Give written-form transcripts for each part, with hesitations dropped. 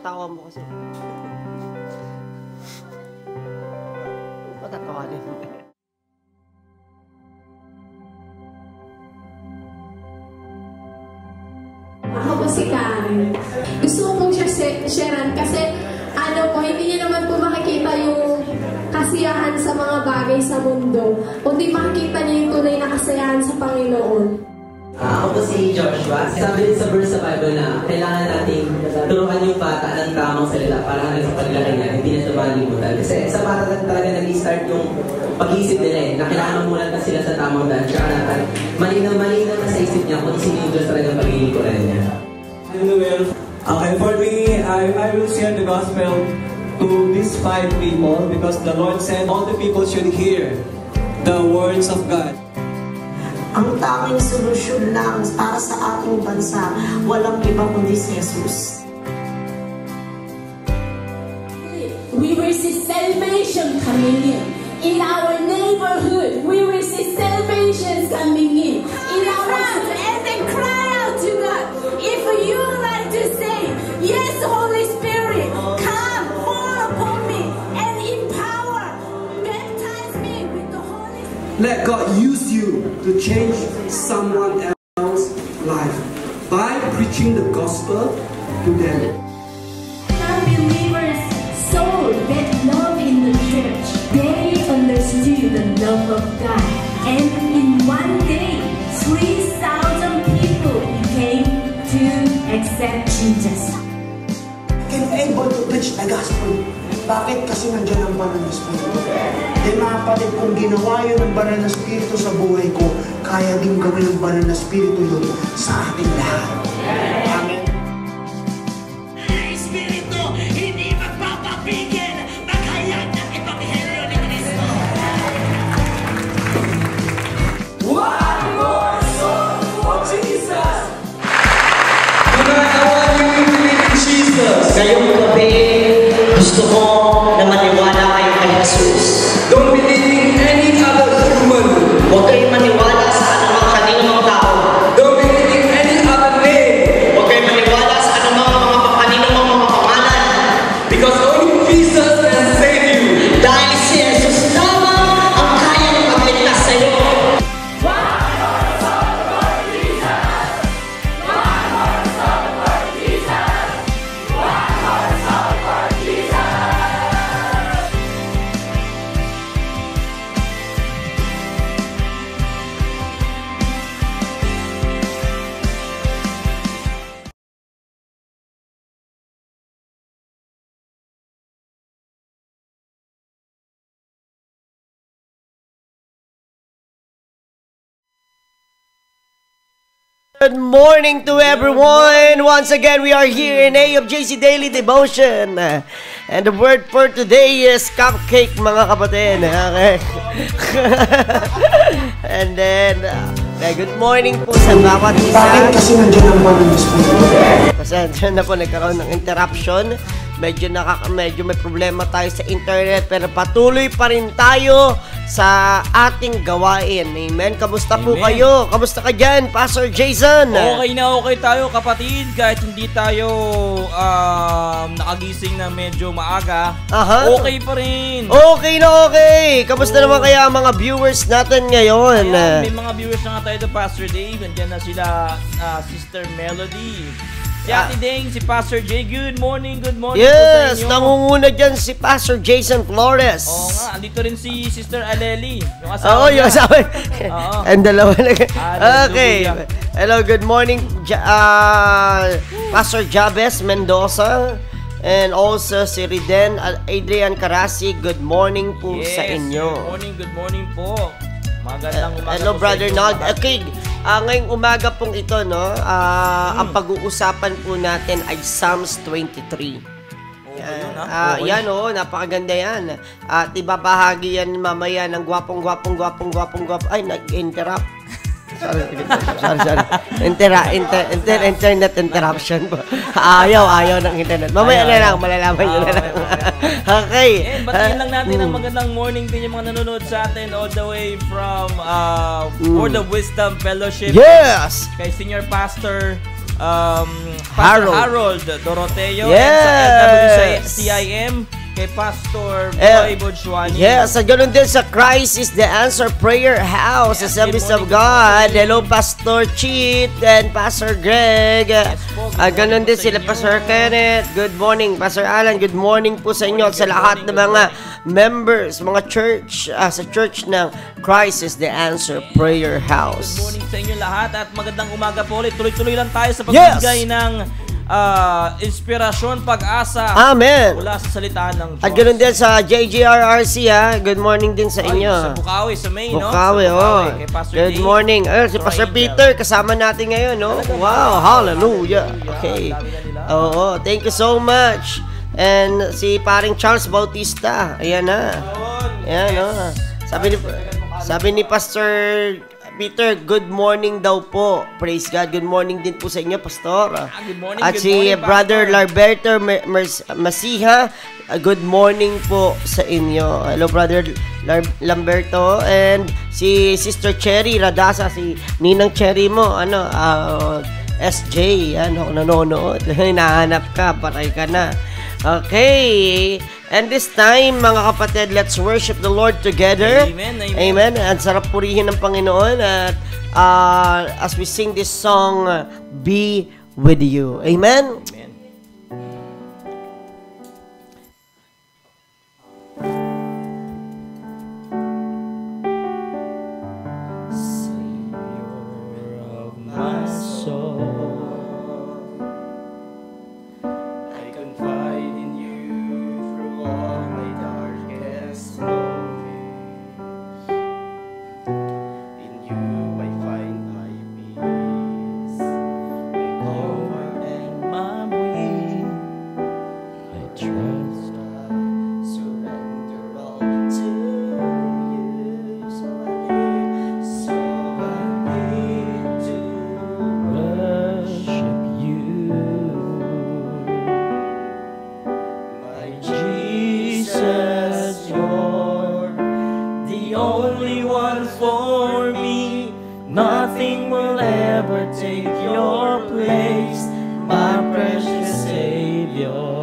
tawa mo kasi. Matatawanin mo. Ako po si Karen. Gusto ko pong sharean kasi hindi niya naman po makikita yung kasiyahan sa mga bagay sa mundo. Kundi makikita niya yung tunay na kasiyahan sa Panginoon. Ako po si Joshua. Sabi din sa verse sa Bible na kailangan nating turuan yung bata ng tamang salita para hanggang sa paglaki niya, hindi na ito malimutan. Kasi sa bata talaga nag-start yung pag-iisip nila na kailangan muna na sila sa tamang daan. Tsaka natin, malinaw na sa isip niya kung sino yung Diyos talagang pag-iikuran niya. Okay, for me, I will share the gospel to these 5 people because the Lord said all the people should hear the words of God. Ang tanging solusyon lang para sa ating bansa, walang iba kundi si Jesus. We will see salvation coming in our neighborhood. We will see salvation coming in our house, and then cry out to God. If you like to say, yes, Holy Spirit, come, fall upon me, and empower, baptize me with the Holy Spirit. Let God use you to change someone else's life by preaching the gospel to them. Some believers saw that love in the church. They understood the love of God, and in one day, 3,000 people became to accept Jesus. Can able to preach the gospel. Bakit? Kasi nandiyan ang banal na Espiritu. Then mga kapatid, kung ginawa yun ng banal na Espiritu sa buhay ko, kaya din gawin ng banal na Espiritu yun sa ating lahat. Amen. Espiritu, hindi magpapapigil na kaya ng Ebanghelyo ni Cristo. One more song for Jesus! Tonight, I want you to believe in Jesus. Ngayong gabi, gusto ko na maniwala kayo kay Jesus. Don't believe in any other human. Huwag kayong maniwala sa anumang kaninong tao. Don't believe in any other name. Huwag kayong maniwala sa anumang mga kaninong mga pangalan. Because only Jesus can save you. Dahil si Jesus lamang ang kayang magligtas sa iyo. Good morning to everyone! Once again, we are here in AFJC Daily Devotion. And the word for today is cupcake, mga kapatid. Okay. And then, good morning po sa bawat isa. Bakit? Kasi nandiyan ang banal na Espiritu. Pasensya na po, nagkaroon ng interruption. Medyo may problema tayo sa internet, pero patuloy pa rin tayo sa ating gawain. Amen. Kamusta po kayo? Kamusta ka dyan, Pastor Jason? Okay na okay tayo, kapatid. Kahit hindi tayo nakagising na medyo maaga, okay pa rin. Okay na okay. Kamusta naman kaya ang mga viewers natin ngayon? Ayan, may mga viewers na nga tayo, Pastor Dave. Nandiyan na sila, Sister Melody. Si Ate Deng, si Pastor Jay, good morning yes, po sa inyo. Nangunguna dyan si Pastor Jason Flores. Oo nga, andito rin si Sister Aleli, yung asawa yung asawa. Ang dalawa na. Okay. Hello, good morning, Pastor Jabez Mendoza. And also si Riden Adrian Carasi, good morning po sa inyo. Good morning po. Magandang umaga. Hello, Brother Nald. Okay, ngayong umaga pong ito, no, ang pag-uusapan po natin ay Psalms 23. Yan, napakaganda yan. At ibabahagi yan mamaya ng gwapong. Ay, nag-interrupt. Sorry. Internet interruption po. Ayaw ng internet. Mamaya na lang, malalaman nyo na lang. Okay. Batiin lang natin ang magandang morning din yung mga nanonood sa atin all the way from For the Wisdom Fellowship. Yes! Kay Senior Pastor Pastor Harold Doroteo, Yes. and sa LWCIM, kay Pastor Boy Bonsuani. Yes, at ganoon din sa Christ is the Answer Prayer House, Yes, Assemblies good of morning, God. good morning. Hello, Pastor Cheat and Pastor Greg. po, good Ganoon morning din po sa sila, inyo. Pastor Kenneth. Good morning, Pastor Alan. Good morning po sa inyo at sa lahat ng mga members, mga church, sa church ng Christ is the Answer Prayer Good House. morning sa inyo lahat at magandang umaga po ulit. Tuloy-tuloy lang tayo sa pagbibigay ng inspirasyon, pag-asa Amen. mula sa salita ng Diyos. At ganoon din sa JJRRC, Good morning din sa inyo. Sa Bukawi, sa May, no? Bukawi, Sa oh. kay Pastor Good Dave. morning. Si Pastor Pastor Angel. Peter, kasama natin ngayon, no? Wow, hallelujah. Okay. Oo, thank you so much. And si paring Charles Bautista, ayan na. Ayan, no? Sabi ni Pastor Peter, good morning daw po. Praise God. Good morning din po sa inyo, Pastor. Good morning, At good si morning, Brother Pastor. Larberto Masiha, good morning po sa inyo. Hello, Brother Lamberto. And si Sister Cherry Radasa, si Ninang Cherry mo, SJ, nanonood. Hinahanap ka, patay ka na. Okay. And this time, mga kapatid, let's worship the Lord together. Amen, amen. Amen. Ang sarap purihin ng Panginoon. At as we sing this song, Be With You. Amen. Amen. Savior of my soul, I confide in you through all my darkest moments. In you I find my peace, my comfort and my way. I trust, I surrender all to you. So I need to worship you. My Jesus, you're the only one for me. Nothing will ever take your place, my precious Savior.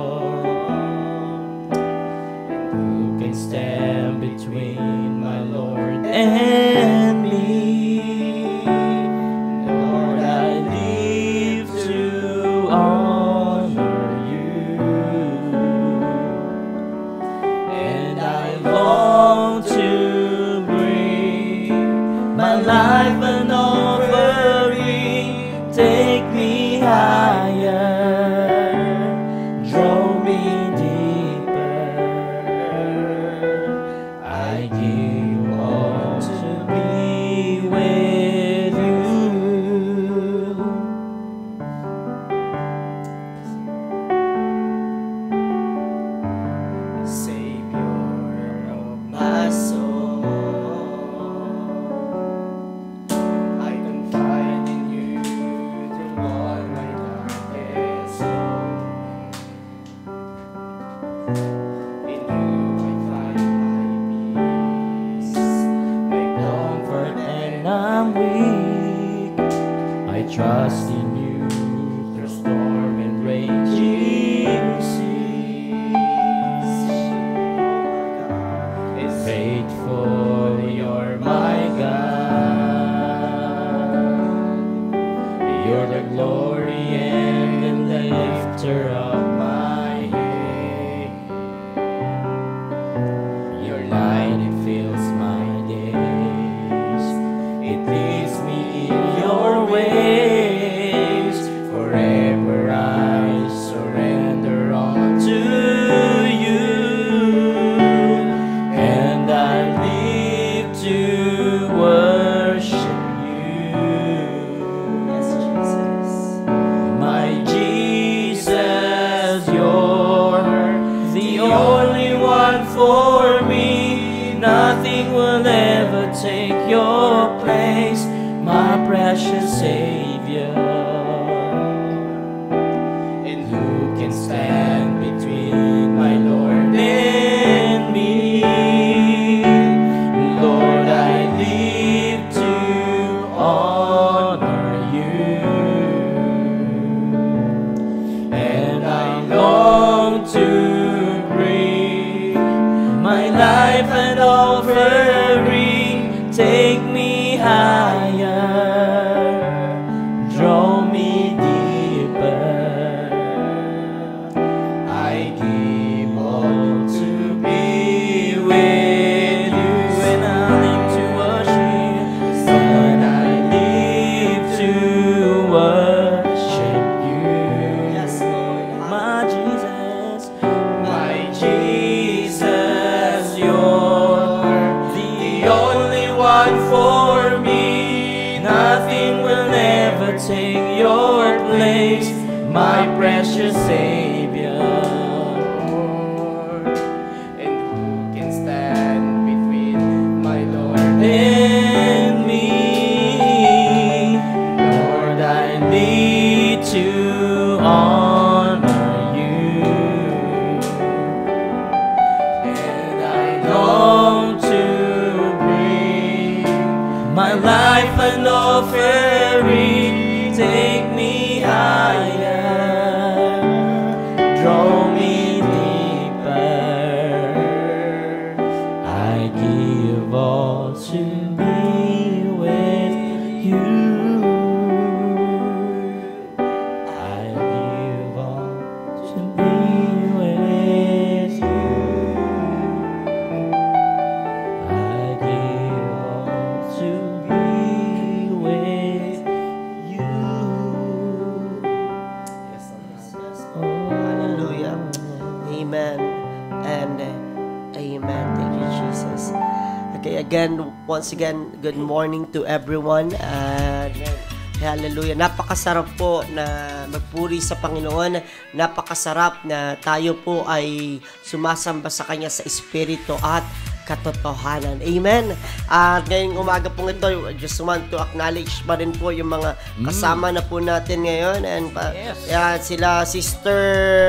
And who can stand between my Lord and me? Lord, I live to honor you, and I long to bring my life an offering. Take me higher, draw me deeper. I give you all to be with you. Savior of my soul, I confide in you through all my darkest moments. In you I find my peace, my comfort, and I'm weak. I trust in you through storm and raging seas. Faithful, you're my God. You're the glory and the lifter of my head. Your light, it fills my days. It leads me in your ways. Forever I surrender all to you. And I live to worship you. Yes, Jesus. My Jesus, you're the only one for me. Nothing will ever take your place, my precious Savior. And who can stand between my Lord and me? Lord, I live to honor you. Nothing will ever take your place, my precious Savior. And who can stand between my Lord And me, Lord, I need to honor you, and I long to bring my life an offering. Take me higher, draw me deeper. I give all to be with you. I give all to be with you. I give all to be with you. Hallelujah. Amen. And amen. Thank you, Jesus. Okay, again, once again, good morning to everyone. And hallelujah. Napakasarap po na magpuri sa Panginoon. Napakasarap na tayo po ay sumasamba sa Kanya sa Espiritu at katotohanan. Amen. At ngayong umaga po ito, I just want to acknowledge pa rin po yung mga kasama na po natin ngayon. And sila Sister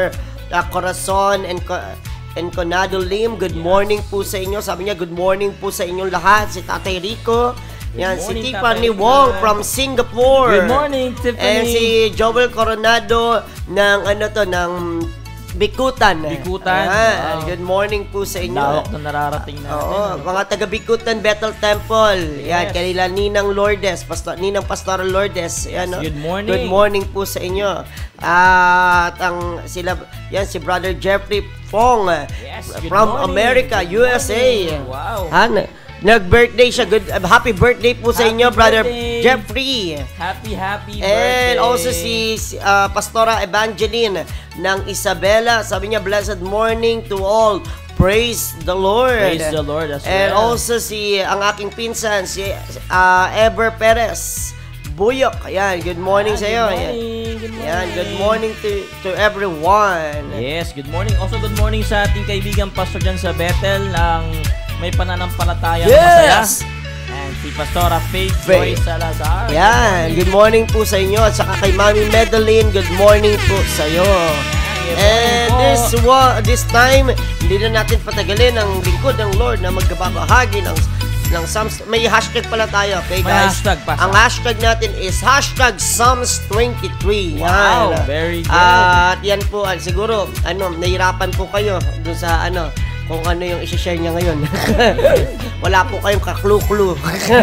Corazon and Conado Lim, good morning po sa inyo. Sabi niya, good morning po sa inyong lahat. Si Tatay Rico. Yan, si morning, Tiffany Tatay Wong Rico. from Singapore. Good morning, Tiffany. And si Joel Coronado ng ng Bikutan. Bikutan. Yan, Wow. good morning po sa inyo. Lawak na nararating natin. Oo, mga taga Bikutan Bethel Temple. Yan, Yes. kanila Ninang Lourdes, Ninang Pastoral Lourdes. Yan, no? Good morning. Good morning po sa inyo. At si Brother Jeffrey Fong Yes, good from morning. America, Good USA. morning. Wow. Nag-birthday siya. Happy birthday po sa Happy inyo, Brother birthday. Jeffrey. Happy And birthday. also si Pastora Evangeline ng Isabela. Sabi niya, blessed morning to all. Praise the Lord. Praise the Lord as And well. also ang aking pinsan, si Ever Perez Buyok. Ayan, good morning sa iyo. Good morning. Good morning. Ayan, good morning to everyone. Yes, good morning. Also, good morning sa ating kaibigan Pastor dyan sa Bethel ang may pananampalataya na masaya. Yes! And si Pastora Faith Joy Faith. Salazar. Yan, good morning po sa inyo. At saka kay Mami Madeline, good morning po sa iyo. Good And morning this time, hindi na natin patagalin ang lingkod ng Lord na magbabahagi ng Psalms. May hashtag pala tayo, okay May guys? hashtag pa. Ang hashtag natin is hashtag Psalms 23. Wow, Yan. very good. At yan po, siguro, nahirapan po kayo dun sa kung ano yung isi-share niya ngayon. Wala po kayong kaklu-klu.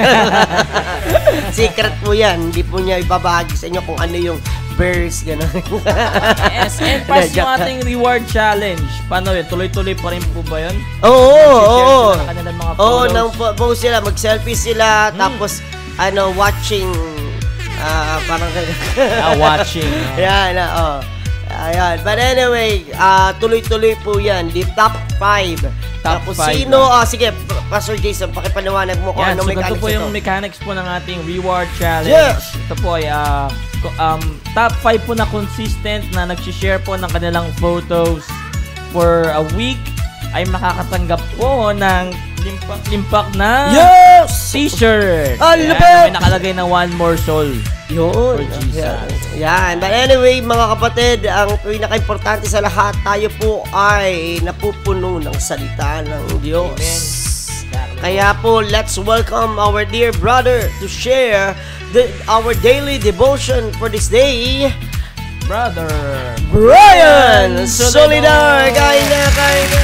Secret po yan. Hindi po niya ibabahagi sa inyo kung ano yung verse, gano'n. Yes, and pas yung ating reward challenge. Paano yun? Tuloy-tuloy pa rin po ba yun? Oo, Mag-share oo. sila ng kanilang mga Oo, photos. nang post sila, mag-selfie sila, tapos, watching, parang, Watching. yan, ayan. But anyway, tuloy-tuloy po yan. The top 5. Top Tapos, five sino, sige, Pastor Jason, pakipaliwanag mo kung Yan, ano so ganito mechanics po yung ito. mechanics po ng ating reward challenge. Yes! Ito po ay top 5 po na consistent na nag-share po ng kanilang photos for a week ay makakatanggap po ng limpak na Yes! t-shirt. Ang Ayan, lupit! na may nakalagay na one more soul. Yun. For Jesus. Yan. But anyway, mga kapatid, ang pinaka-importante sa lahat, tayo po ay napupuno ng salita ng Diyos. Amen. Kaya po, let's welcome our dear brother to share our daily devotion for this day. Brother Brian Solidar! Kain na, kain na.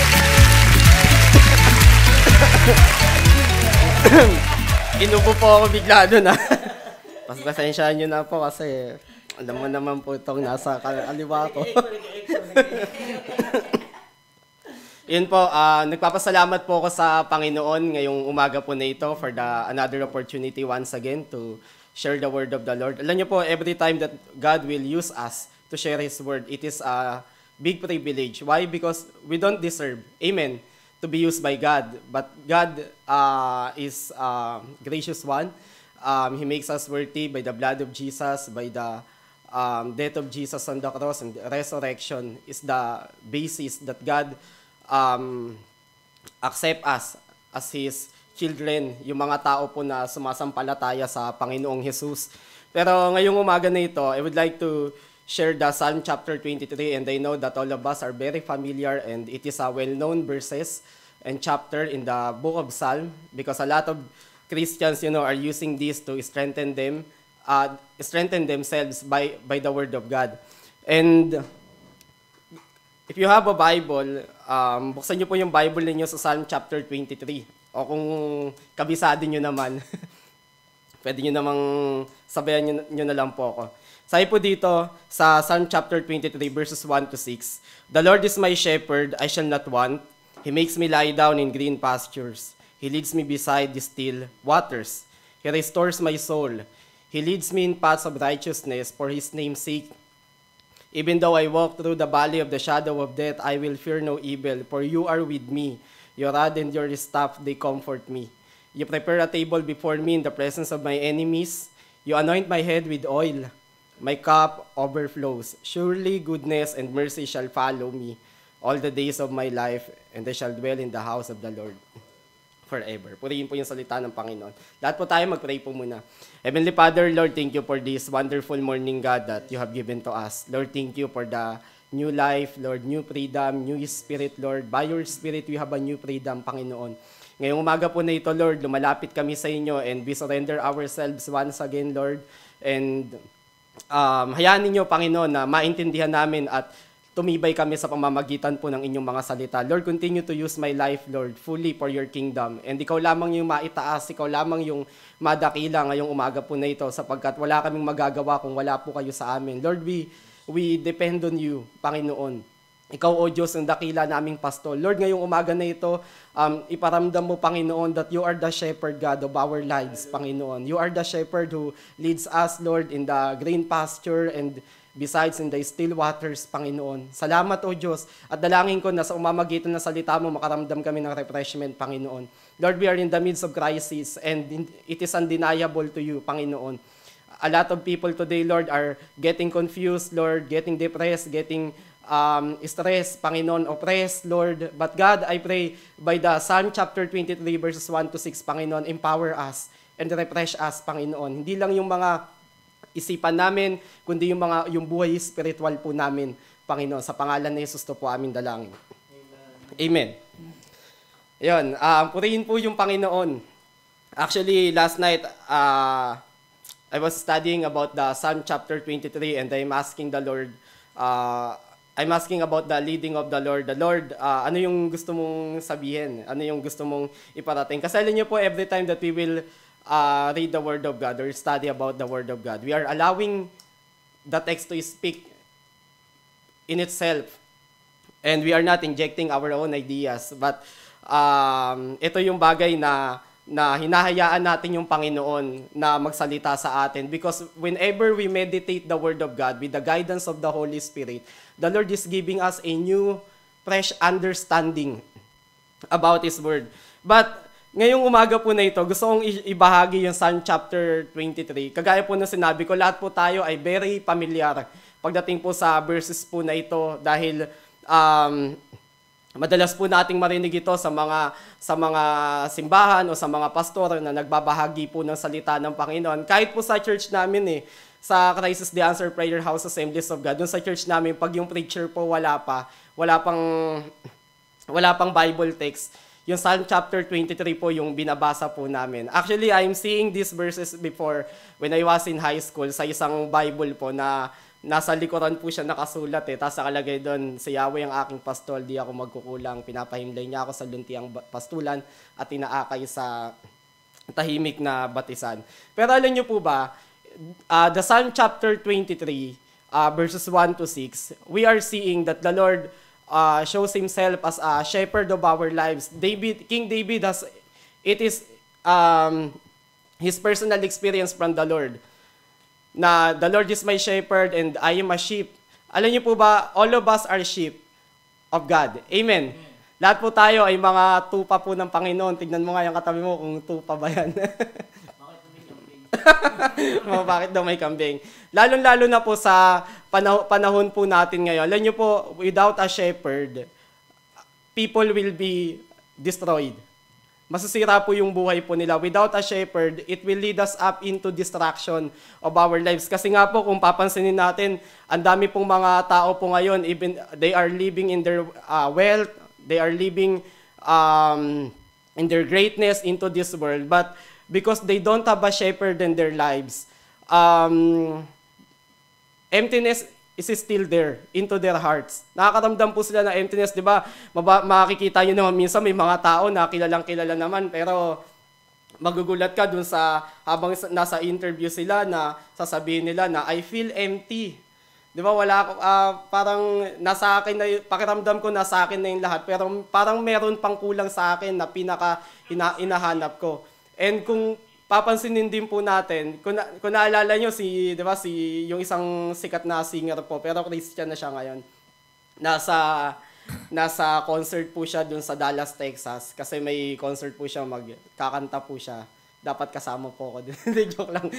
Inubo po ako bigla doon Pasensyahan nyo na po kasi alam mo naman po itong nasa kaliwa ko. Yun po, nagpapasalamat po ako sa Panginoon ngayong umaga po na ito for another opportunity once again to share the word of the Lord. Alam niyo po, every time that God will use us to share His word, it is a big privilege. Why? Because we don't deserve, amen, to be used by God. But God is a gracious one. He makes us worthy by the blood of Jesus, by the death of Jesus on the cross, and the resurrection is the basis that God accept us as His children, yung mga tao po na sumasampalataya sa Panginoong Jesus. Pero ngayong umaga na ito, I would like to share the Psalm chapter 23, and I know that all of us are very familiar, and it is a well-known verses and chapter in the book of Psalm, because a lot of Christians, are using this to strengthen themselves by the Word of God. And if you have a Bible, buksan niyo po yung Bible niyo sa Psalm chapter 23. O kung kabisado niyo naman, pwede niyo namang sabayan niyo na lang po ako. Sabi po dito sa Psalm chapter 23 verses 1 to 6, "The Lord is my shepherd, I shall not want. He makes me lie down in green pastures. He leads me beside the still waters. He restores my soul. He leads me in paths of righteousness for His name's sake. Even though I walk through the valley of the shadow of death, I will fear no evil, for You are with me. Your rod and Your staff, they comfort me. You prepare a table before me in the presence of my enemies. You anoint my head with oil. My cup overflows. Surely goodness and mercy shall follow me all the days of my life, and I shall dwell in the house of the Lord forever." Purihin po yung salita ng Panginoon. Lahat po tayo mag-pray po muna. Heavenly Father, Lord, thank You for this wonderful morning, God, that You have given to us. Lord, thank You for the new life, Lord, new freedom, new spirit, Lord. By Your Spirit, we have a new freedom, Panginoon. Ngayong umaga po na ito, Lord, lumalapit kami sa Inyo, and we surrender ourselves once again, Lord. And hayaan ninyo, Panginoon, na maintindihan namin at tumibay kami sa pamamagitan po ng Inyong mga salita. Lord, continue to use my life, Lord, fully for Your kingdom. And Ikaw lamang yung maitaas, Ikaw lamang yung madakila ngayong umaga po na ito, sapagkat wala kaming magagawa kung wala po kayo sa amin. Lord, we depend on You, Panginoon. Ikaw, O Diyos, ang dakila naming pastor. Lord, ngayong umaga na ito, iparamdam mo, Panginoon, that You are the shepherd, God, of our lives, Panginoon. You are the shepherd who leads us, Lord, in the green pasture and besides in the still waters, Panginoon. Salamat, O Diyos, at dalangin ko na sa umamagitan ng salita mo, makaramdam kami ng refreshment, Panginoon. Lord, we are in the midst of crisis, and it is undeniable to You, Panginoon. A lot of people today, Lord, are getting confused, Lord, getting depressed, getting stressed, Panginoon, oppressed, Lord. But God, I pray, by the Psalm chapter 23, verses 1 to 6, Panginoon, empower us and refresh us, Panginoon. Hindi lang yung mga isipan namin, kundi yung buhay spiritual po namin, Panginoon. Sa pangalan ni Jesus to po aming dalangin. Amen. Ayun, purihin po yung Panginoon. Actually, last night, I was studying about the Psalm chapter 23, and I'm asking the Lord, I'm asking about the leading of the Lord. The Lord, ano yung gusto mong sabihin? Ano yung gusto mong iparating? Kasi alam niyo po, every time that we will read the Word of God or study about the Word of God, we are allowing the text to speak in itself. And we are not injecting our own ideas. But ito yung bagay na hinahayaan natin yung Panginoon na magsalita sa atin. Because whenever we meditate the Word of God with the guidance of the Holy Spirit, the Lord is giving us a new, fresh understanding about His Word. But ngayong umaga po na ito, gusto kong ibahagi yung Psalm chapter 23. Kagaya po na sinabi ko, lahat po tayo ay very familiar pagdating po sa verses po na ito dahil madalas po nating marinig ito sa mga simbahan o sa mga pastor na nagbabahagi po ng salita ng Panginoon. Kahit po sa church namin sa Crisis the Answer Prayer House Assemblies of God, dun sa church namin, pag yung preacher po wala pang Bible text, yung Psalm chapter 23 po yung binabasa po namin. Actually, I'm seeing these verses before when I was in high school sa isang Bible po na nasa likuran po siya nakasulat Tapos nakalagay doon, si Yahweh ang aking pastol, di ako magkukulang. Pinapahimlay niya ako sa luntiang pastulan at inaakay sa tahimik na batisan. Pero alam niyo po ba, the Psalm chapter 23, verses 1 to 6, we are seeing that the Lord shows Himself as a shepherd of our lives. King David it is his personal experience from the Lord. Na the Lord is my shepherd and I am a sheep. Alam niyo po ba, all of us are sheep of God. Amen. Lahat po tayo ay mga tupa po ng Panginoon. Tignan mo nga yung katabi mo kung tupa ba yan. Bakit daw may kambing? Lalo-lalo na po sa panahon po natin ngayon. Alam niyo po, without a shepherd, people will be destroyed. Masisira po yung buhay po nila. Without a shepherd, it will lead us up into distraction of our lives. Kasi nga po, kung papansinin natin, ang dami pong mga tao po ngayon, even they are living in their wealth, they are living in their greatness into this world. But because they don't have a shepherd in their lives, emptiness is still there into their hearts. Nakakaramdam po sila ng emptiness, di ba? Makikita nyo naman minsan may mga tao na kilalang-kilala naman, pero magugulat ka dun sa habang nasa interview sila na sasabihin nila na I feel empty. Di ba? Parang nasa akin na, pakiramdam ko nasa akin na yung lahat, pero parang meron pang kulang sa akin na inahanap ko. And kung papansinin din po natin, kung naalala nyo di ba, yung isang sikat na singer po, pero Christian na siya ngayon. Nasa concert po siya dun sa Dallas, Texas. Kasi may concert po siya, magkakanta po siya. Dapat kasama po ako. Joke lang.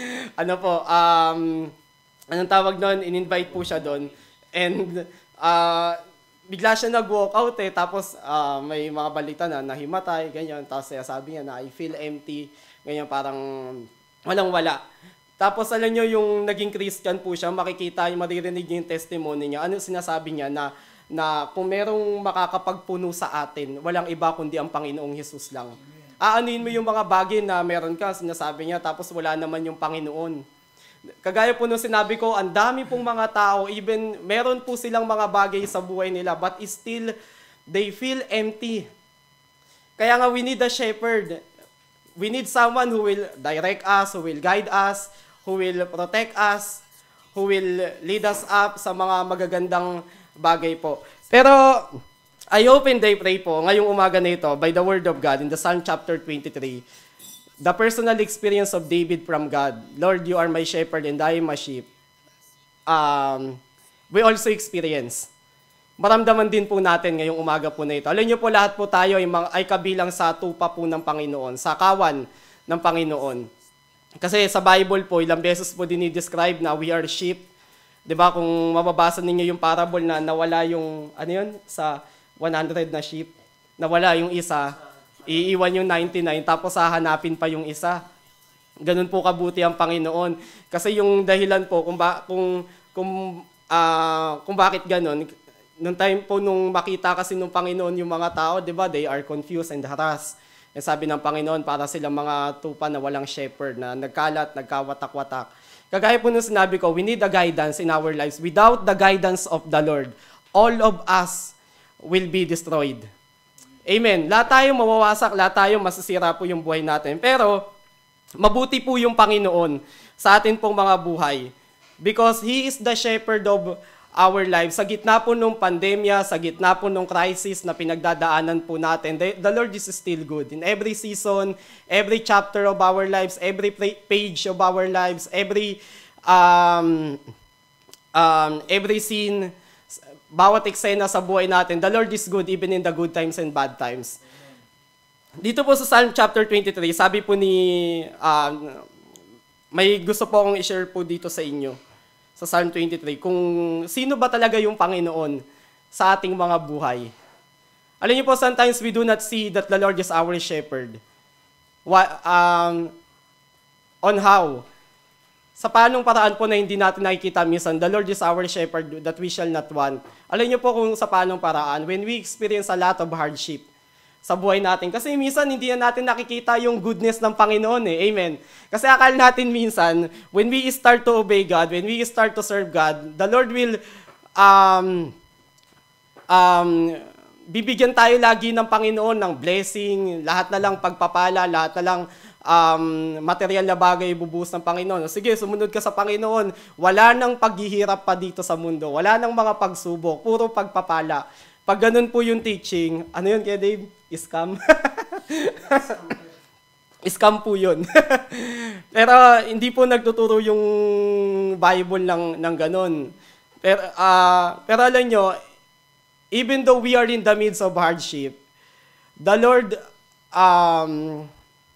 Anong tawag nun? In-invite po siya dun. And bigla siya nag-walkout tapos may mga balita na nahimatay, ganyan. Tapos sabi niya na I feel empty. Ganyan, parang walang-wala. Tapos alam nyo, yung naging Christian po siya, maririnig niyo yung testimony niya. Ano sinasabi niya na kung merong makakapagpuno sa atin, walang iba kundi ang Panginoong Hesus lang. Aanuin mo yung mga bagay na meron ka, sinasabi niya, tapos wala naman yung Panginoon. Kagaya po nung sinabi ko, ang dami pong mga tao, even meron po silang mga bagay sa buhay nila, but still, they feel empty. Kaya nga, we need a shepherd. We need someone who will direct us, who will guide us, who will protect us, who will lead us up sa mga magagandang bagay po. Pero, I hope and I pray po, ngayong umaga na ito, by the word of God, in the Psalm chapter 23, the personal experience of David from God, Lord, you are my shepherd and I am a sheep, we also experience. Maramdaman din po natin ngayong umaga po na ito. Alam niyo po, lahat po tayo ay kabilang sa tupa po ng Panginoon, sa kawan ng Panginoon. Kasi sa Bible po, ilang beses po dinidescribe na we are sheep. Diba, kung mababasa ninyo yung parable na nawala yung, sa 100 na sheep, nawala yung isa, iiwan yung 99, tapos hahanapin pa yung isa. Ganun po kabuti ang Panginoon. Kasi yung dahilan po kung bakit ganun, nung time po nung makita kasi nung Panginoon yung mga tao, di ba, they are confused and harassed. And sabi ng Panginoon, para silang mga tupa na walang shepherd, na nagkalat, nagkawatak-watak. Kagaya po nung sinabi ko, we need a guidance in our lives. Without the guidance of the Lord, all of us will be destroyed. Amen. Lahat tayo mawawasak, lahat tayo masisira po yung buhay natin. Pero, mabuti po yung Panginoon sa atin pong mga buhay. Because He is the shepherd of our lives. Sa gitna po nung pandemya, sa gitna po nung crisis na pinagdadaanan po natin, the Lord is still good. In every season, every chapter of our lives, every page of our lives, every scene, bawat eksena sa buhay natin, the Lord is good even in the good times and bad times. Dito po sa Psalm chapter 23, sabi po may gusto po akong i-share po dito sa inyo. Sa Psalm 23, kung sino ba talaga yung Panginoon sa ating mga buhay. Alam niyo po, sometimes we do not see that the Lord is our shepherd. On how? Sa paanong paraan po na hindi natin nakikita minsan, the Lord is our shepherd that we shall not want. Alam niyo po kung sa paanong paraan, when we experience a lot of hardship sa buhay natin. Kasi minsan hindi na natin nakikita yung goodness ng Panginoon Amen. Kasi akala natin minsan, when we start to obey God, when we start to serve God, the Lord will bibigyan tayo lagi ng Panginoon ng blessing, lahat na lang pagpapala, lahat na lang material na bagay bubuhos ng Panginoon. Sige, sumunod ka sa Panginoon. Wala nang paghihirap pa dito sa mundo. Wala nang mga pagsubok. Puro pagpapala. Pag ganun po yung teaching, ano yun kaya Dave? Scam? Scam po yun. Pero hindi po nagtuturo yung Bible ng ganun. Pero alam nyo, even though we are in the midst of hardship, the Lord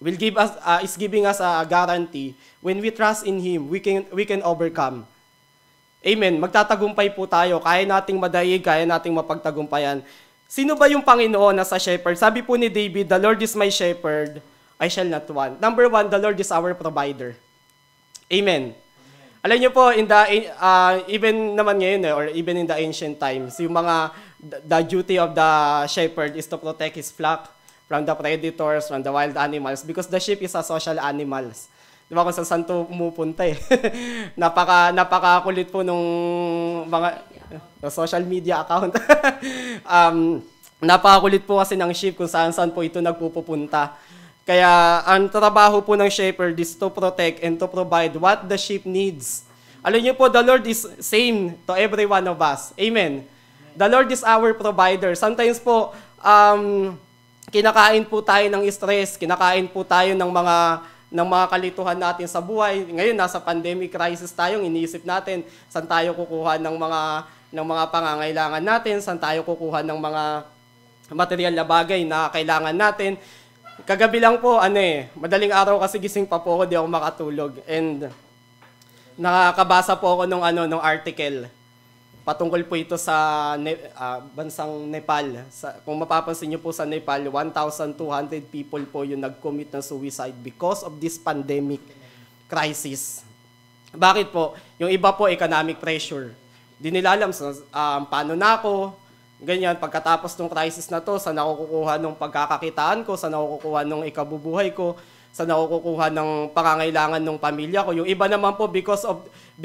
is giving us a guarantee. When we trust in Him, we can overcome. Amen. Magtatagumpay po tayo. Kaya nating madaig, kaya nating mapagtagumpayan. Sino ba yung Panginoon na sa shepherd? Sabi po ni David, the Lord is my shepherd, I shall not want. Number 1, the Lord is our provider. Amen. Alam niyo po, even naman ngayon, or even in the ancient times, yung the duty of the shepherd is to protect his flock from the predators, from the wild animals, because the sheep is a social animals. Di ba kung saan to pumupunta eh. Napakakulit po nung mga social media account. Napakakulit po kasi ng sheep kung saan po ito nagpupunta. Kaya ang trabaho po ng shepherd is to protect and to provide what the sheep needs. Alam niyo po, the Lord is same to every one of us. Amen. The Lord is our provider. Sometimes po, kinakain po tayo ng stress, kinakain po tayo ng mga kalituhan natin sa buhay. Ngayon, nasa pandemic crisis tayong iniisip natin, saan tayo kukuha ng mga pangangailangan natin, saan tayo kukuha ng mga material na bagay na kailangan natin. Kagabi lang po, madaling araw kasi gising pa po ako, di ako makatulog. And nakakabasa po ako nung article. Patungkol po ito sa bansang Nepal. Kung mapapansin niyo po sa Nepal, 1,200 people po yung nag-commit ng suicide because of this pandemic crisis. Bakit po? Yung iba po, economic pressure. Di nila alam paano na ako, ganyan, pagkatapos ng crisis na to, saan ako kukuha ng pagkakakitaan ko, saan ako kukuha ng ikabubuhay ko, saan ako kukuha ng pangangailangan ng pamilya ko. Yung iba naman po because of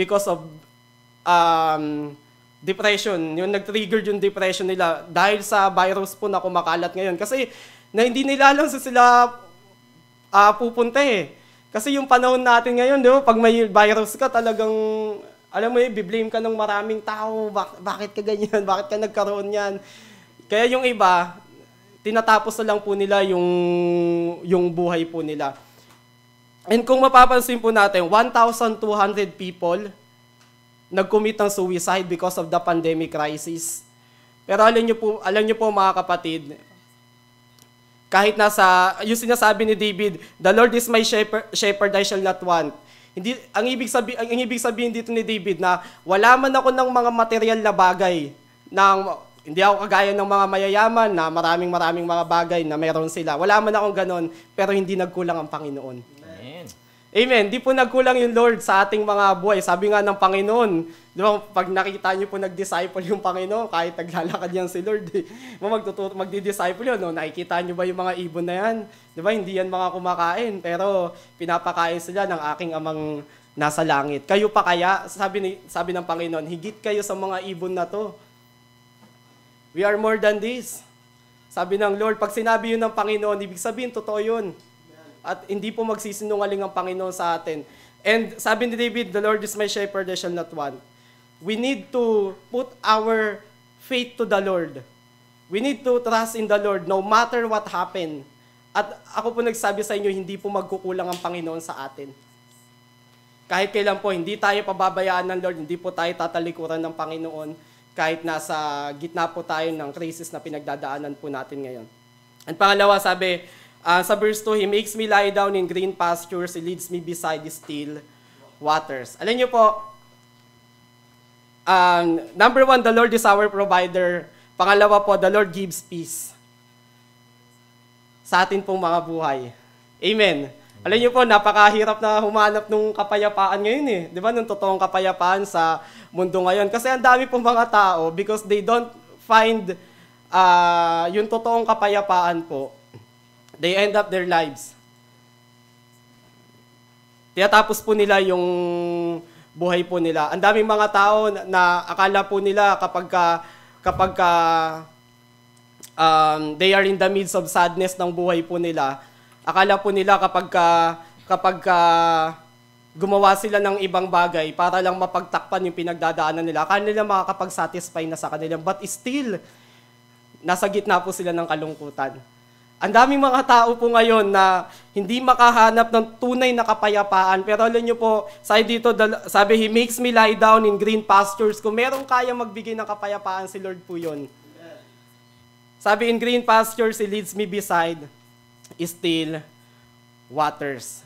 depression, yung nag-trigger yung depression nila dahil sa virus po na kumakalat ngayon. Kasi na hindi nila alam sila pupunta eh. Kasi yung panahon natin ngayon, di ba, pag may virus ka talagang alam mo i-blame ka ng maraming tao, bakit ka ganyan, bakit ka nagkaroon yan. Kaya yung iba, tinatapos na lang po nila yung buhay po nila. And kung mapapansin po natin, 1,200 people nag-commit ng suicide because of the pandemic crisis. Pero alam niyo po mga kapatid, kahit yung sinasabi ni David, the Lord is my shepherd, I shall not want. Ang ibig sabihin dito ni David na wala man ako ng mga material na bagay, hindi ako kagaya ng mga mayayaman na maraming mga bagay na meron sila. Wala man akong ganon, pero hindi nagkulang ang Panginoon. Amen. Amen. Di po nagkulang yung Lord sa ating mga buhay. Sabi nga ng Panginoon, di ba, pag nakita niyo po nag-disciple yung Panginoon, kahit naglalakad yan si Lord, magdi-disciple yun, no? Nakikita niyo ba yung mga ibon na yan? Di ba, hindi yan mga kumakain, pero pinapakain sila ng aking amang nasa langit. Kayo pa kaya, sabi ng Panginoon, higit kayo sa mga ibon na to. We are more than this. Sabi ng Lord, pag sinabi yun ng Panginoon, ibig sabihin, totoo yun. At hindi po magsisinungaling ang Panginoon sa atin. And sabi ni David, the Lord is my shepherd, I shall not want. We need to put our faith to the Lord. We need to trust in the Lord no matter what happen. At ako po nagsabi sa inyo, hindi po magkukulang ang Panginoon sa atin. Kahit kailan po, hindi tayo pababayaan ng Lord, hindi po tayo tatalikuran ng Panginoon, kahit nasa gitna po tayo ng crisis na pinagdadaanan po natin ngayon. At pangalawa, sabi, sa verse 2, He makes me lie down in green pastures, He leads me beside the still waters. Alam niyo po, number 1, the Lord is our provider. Pangalawa po, the Lord gives peace sa atin pong mga buhay. Amen. Alam niyo po, napakahirap na humanap ng kapayapaan ngayon eh. Di ba, ng totoong kapayapaan sa mundo ngayon. Kasi ang dami pong mga tao, because they don't find yung totoong kapayapaan po, they end up their lives. Tinatapos po nila yung buhay po nila. Ang daming mga tao na akala po nila kapag they are in the midst of sadness ng buhay po nila, akala po nila kapag gumawa sila ng ibang bagay para lang mapagtakpan yung pinagdadaanan nila, akala nila makakapag-satisfy na sa kanila. But still, nasa gitna po sila ng kalungkutan. Ang daming mga tao po ngayon na hindi makahanap ng tunay na kapayapaan. Pero alam nyo po, sabi, He makes me lie down in green pastures. Kung merong kaya magbigay ng kapayapaan, si Lord po yun. Sabi, in green pastures, He leads me beside still waters.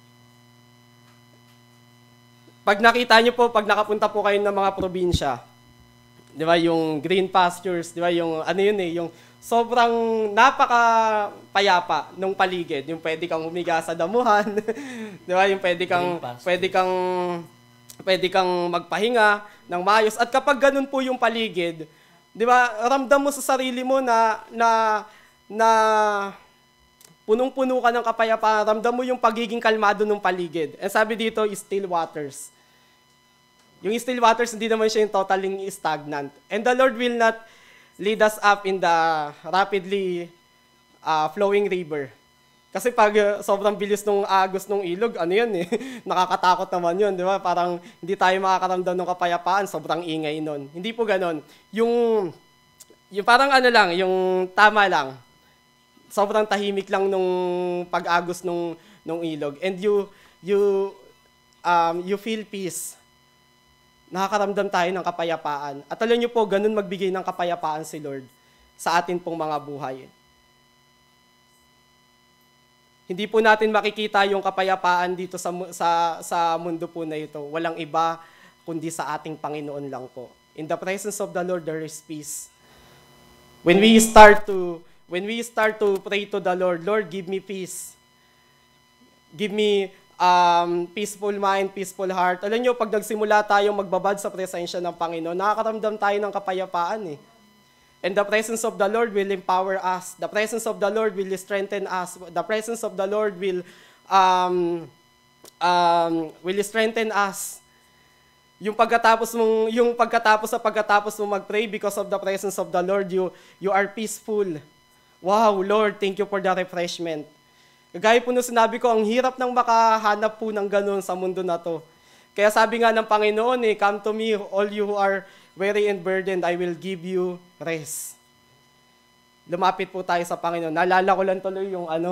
Pag nakita nyo po, pag nakapunta po kayo ng mga probinsya, di ba, yung green pastures, di ba, yung ano yun yung sobrang napaka-payapa nung paligid. Yung pwede kang humiga sa damuhan, di ba, yung pwede kang magpahinga ng maayos. At kapag ganun po yung paligid, di ba, ramdam mo sa sarili mo na punong-puno ka ng kapayapaan, ramdam mo yung pagiging kalmado ng paligid. And sabi dito, still waters. Yung still waters, hindi naman siya yung totally stagnant. And the Lord will not lead us up in the rapidly flowing river. Kasi pag sobrang bilis nung agos ng ilog, ano yun nakakatakot naman yun, di ba? Parang hindi tayo makakaramdam ng kapayapaan, sobrang ingay nun. Hindi po ganon. Yung parang ano lang, yung tama lang. Sobrang tahimik lang nung pag-agos nung ilog. And you feel peace. Nakakaramdam tayo ng kapayapaan. At alam niyo po, ganun magbigay ng kapayapaan si Lord sa atin pong mga buhay. Hindi po natin makikita yung kapayapaan dito sa mundo po na ito. Walang iba kundi sa ating Panginoon lang po. In the presence of the Lord, there is peace. When we start to pray to the Lord, Lord, give me peace. Give me peaceful mind, peaceful heart. Alam nyo, pag nagsimula tayong magbabad sa presensya ng Panginoon, nakakaramdam tayo ng kapayapaan And the presence of the Lord will empower us. The presence of the Lord will strengthen us. The presence of the Lord will strengthen us. Yung pagkatapos mo mag-pray because of the presence of the Lord, you are peaceful. Wow, Lord, thank you for the refreshment. Gaya po nung sinabi ko, ang hirap nang makahanap po ng ganun sa mundo na to. Kaya sabi nga ng Panginoon, come to me, all you who are weary and burdened, I will give you rest. Lumapit po tayo sa Panginoon. Naalala ko lang tuloy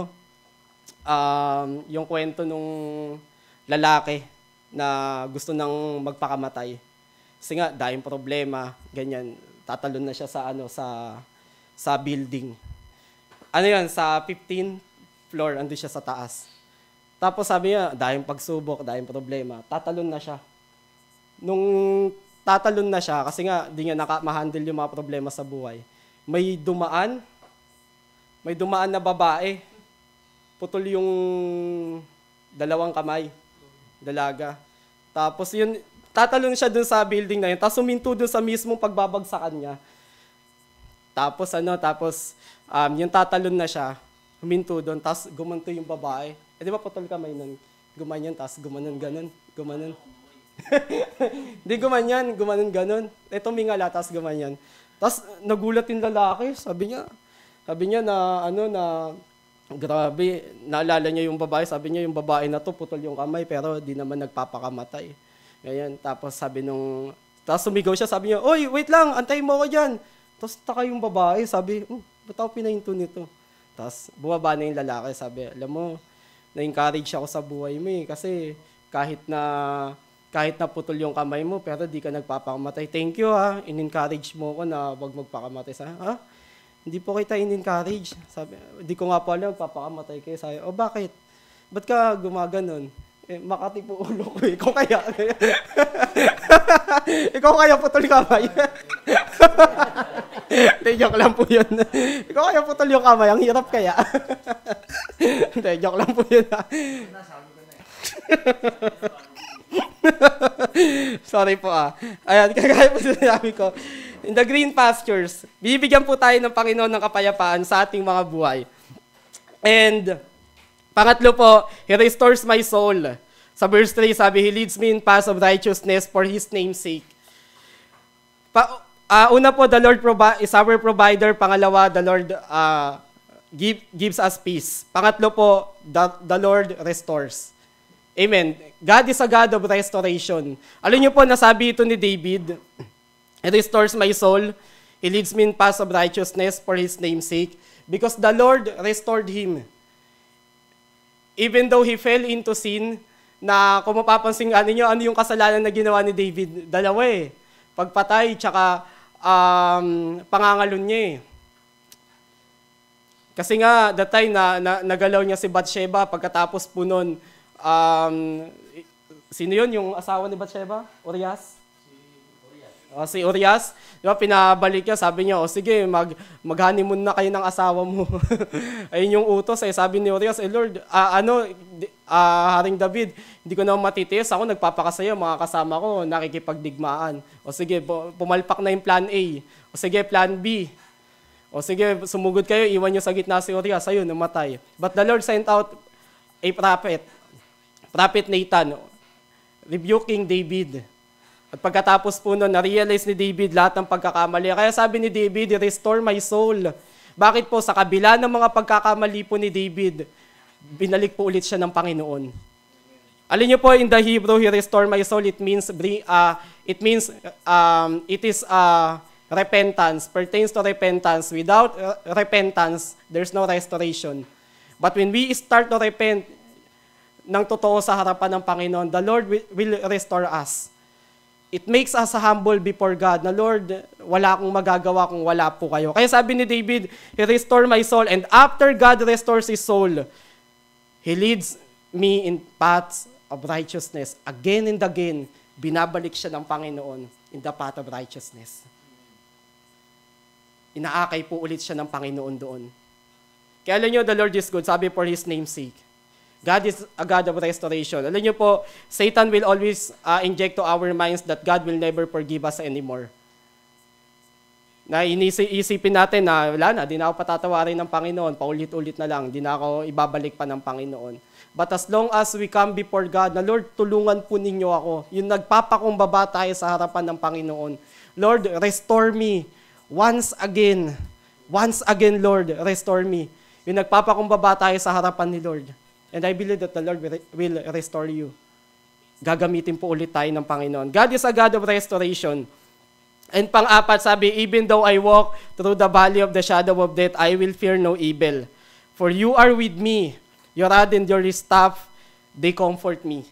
yung kwento nung lalaki na gusto nang magpakamatay. Kasi nga, dahil problema, ganyan, tatalon na siya sa building. Ano yan, sa 15th floor, ando siya sa taas. Tapos sabi niya, dahil pagsubok, dahil problema, tatalon na siya. Nung tatalon na siya, kasi nga, di niya ma-handle yung mga problema sa buhay. May dumaan na babae. Putol yung dalawang kamay. Dalaga. Tapos yun, tatalon siya dun sa building na yun. Tapos suminto dun sa mismong pagbabagsakan niya. Tapos yung tatalon na siya, huminto doon, tapos gumanto yung babae. Di ba putol kamay nun? Gumanyan, tapos gumanon, gumanon. Hindi gumanyan, ganon. Ito mingala, tapos gumanyan. Tapos nagulat yung lalaki, sabi niya na grabe, naalala niya yung babae, sabi niya yung babae na to, putol yung kamay, pero di naman nagpapakamatay. Ngayon, tapos sumigaw siya, sabi niya, oy, wait lang, antayin mo ako dyan. Tapos taka yung babae, sabi, ba't ako pinahinto nito? Tapos bumaba na yung lalaki, sabi, alam mo, na-encourage ako sa buhay mo kasi kahit na putol yung kamay mo, pero di ka nagpapakamatay. Thank you in-encourage mo ko na wag magpakamatay. Sabi, hindi po kita in-encourage. Sabi, di ko nga po alam, magpapakamatay kayo. Sabi, bakit? Ba't ka gumaganon? Makati po ulo ko Ikaw kaya? Ikaw kaya putol kamay? Joke lang po yun. Ikaw kaya putol yung kamay? Ang hirap kaya? Joke lang po yun. Sorry po Ayan, kagaya po sinabi ko. In the green pastures, bibigyan po tayo ng Panginoon ng kapayapaan sa ating mga buhay. And pangatlo po, He restores my soul. Sa verse 3, sabi, He leads me in paths of righteousness for His name's sake. Una po, the Lord is our provider. Pangalawa, the Lord gives us peace. Pangatlo po, the Lord restores. Amen. God is a God of restoration. Alam niyo po, nasabi ito ni David, He restores my soul. He leads me in paths of righteousness for His name's sake. Because the Lord restored him. Even though he fell into sin, na kung mapapansin ano yung kasalanan na ginawa ni David, dalawa pagpatay, tsaka pangangalon niya Kasi nga, that time nagalaw niya si Bathsheba, pagkatapos po nun, sino yun, yung asawa ni Bathsheba? Urias? Si Urias, di ba, pinabalik niya, sabi niya, sige, mag-honeymoon na kayo ng asawa mo. Ayun yung utos, sabi ni Urias, Lord, Haring David, hindi ko na matitiis, ako nagpapakasaya, mga kasama ko, nakikipagdigmaan. O sige, pumalpak na yung plan A. O sige, plan B. O sige, sumugod kayo, iwan nyo sa gitna si Urias, ayun, namatay. But the Lord sent out a prophet Nathan, rebuking David. At pagkatapos po nun, na-realize ni David lahat ng pagkakamali. Kaya sabi ni David, restore my soul. Bakit po? Sa kabila ng mga pagkakamali po ni David, binalik po ulit siya ng Panginoon. Alin niyo po, in the Hebrew, he restore my soul, it is repentance, pertains to repentance. Without repentance, there's no restoration. But when we start to repent ng totoo sa harapan ng Panginoon, the Lord will restore us. It makes us humble before God na, Lord, wala akong magagawa kung wala po kayo. Kaya sabi ni David, he restore my soul. And after God restores his soul, he leads me in paths of righteousness. Again and again, binabalik siya ng Panginoon in the path of righteousness. Inaakay po ulit siya ng Panginoon doon. Kaya alam nyo, the Lord is good, sabi for His name's sake. God is a God of restoration. Alam niyo po, Satan will always inject to our minds that God will never forgive us anymore. Na isipin natin na wala na, di na ako patatawarin ng Panginoon, paulit-ulit na lang, di na ako ibabalik pa ng Panginoon. But as long as we come before God, na Lord, tulungan po ninyo ako. Yung nagpapakumbaba tayo sa harapan ng Panginoon. Lord, restore me once again. Once again, Lord, restore me. Yung nagpapakumbaba tayo sa harapan ni Lord. And I believe that the Lord will restore you. Gagamitin po ulit tayo ng Panginoon. God is a God of restoration. And pang-apat, sabi, even though I walk through the valley of the shadow of death, I will fear no evil. For you are with me. Your rod and your staff, they comfort me.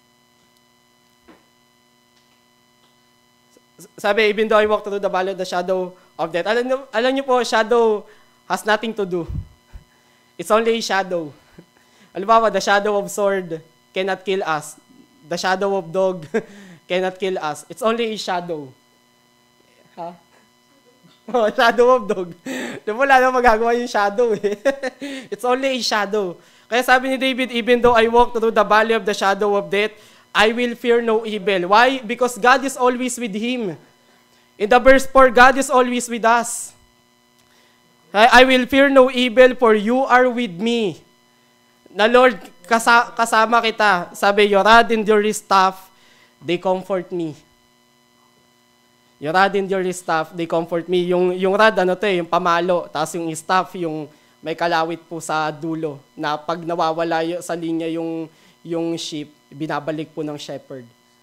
Sabi, even though I walk through the valley of the shadow of death. Alam niyo po, shadow has nothing to do. It's only a shadow. Halimbawa, the shadow of sword cannot kill us. The shadow of dog cannot kill us. It's only a shadow. Ha? Oh, shadow of dog. Wala na magagawa yung shadow eh. It's only a shadow. Kaya sabi ni David, even though I walk through the valley of the shadow of death, I will fear no evil. Why? Because God is always with him. In the verse 4, God is always with us. I will fear no evil, for you are with me. Na Lord, kasama kita. Sabi, your rod and your staff, they comfort me. Your rod and your staff, they comfort me. Yung rod, yung pamalo. Tapos yung staff, yung may kalawit po sa dulo. Na pag nawawala sa linya yung sheep, binabalik po ng shepherd.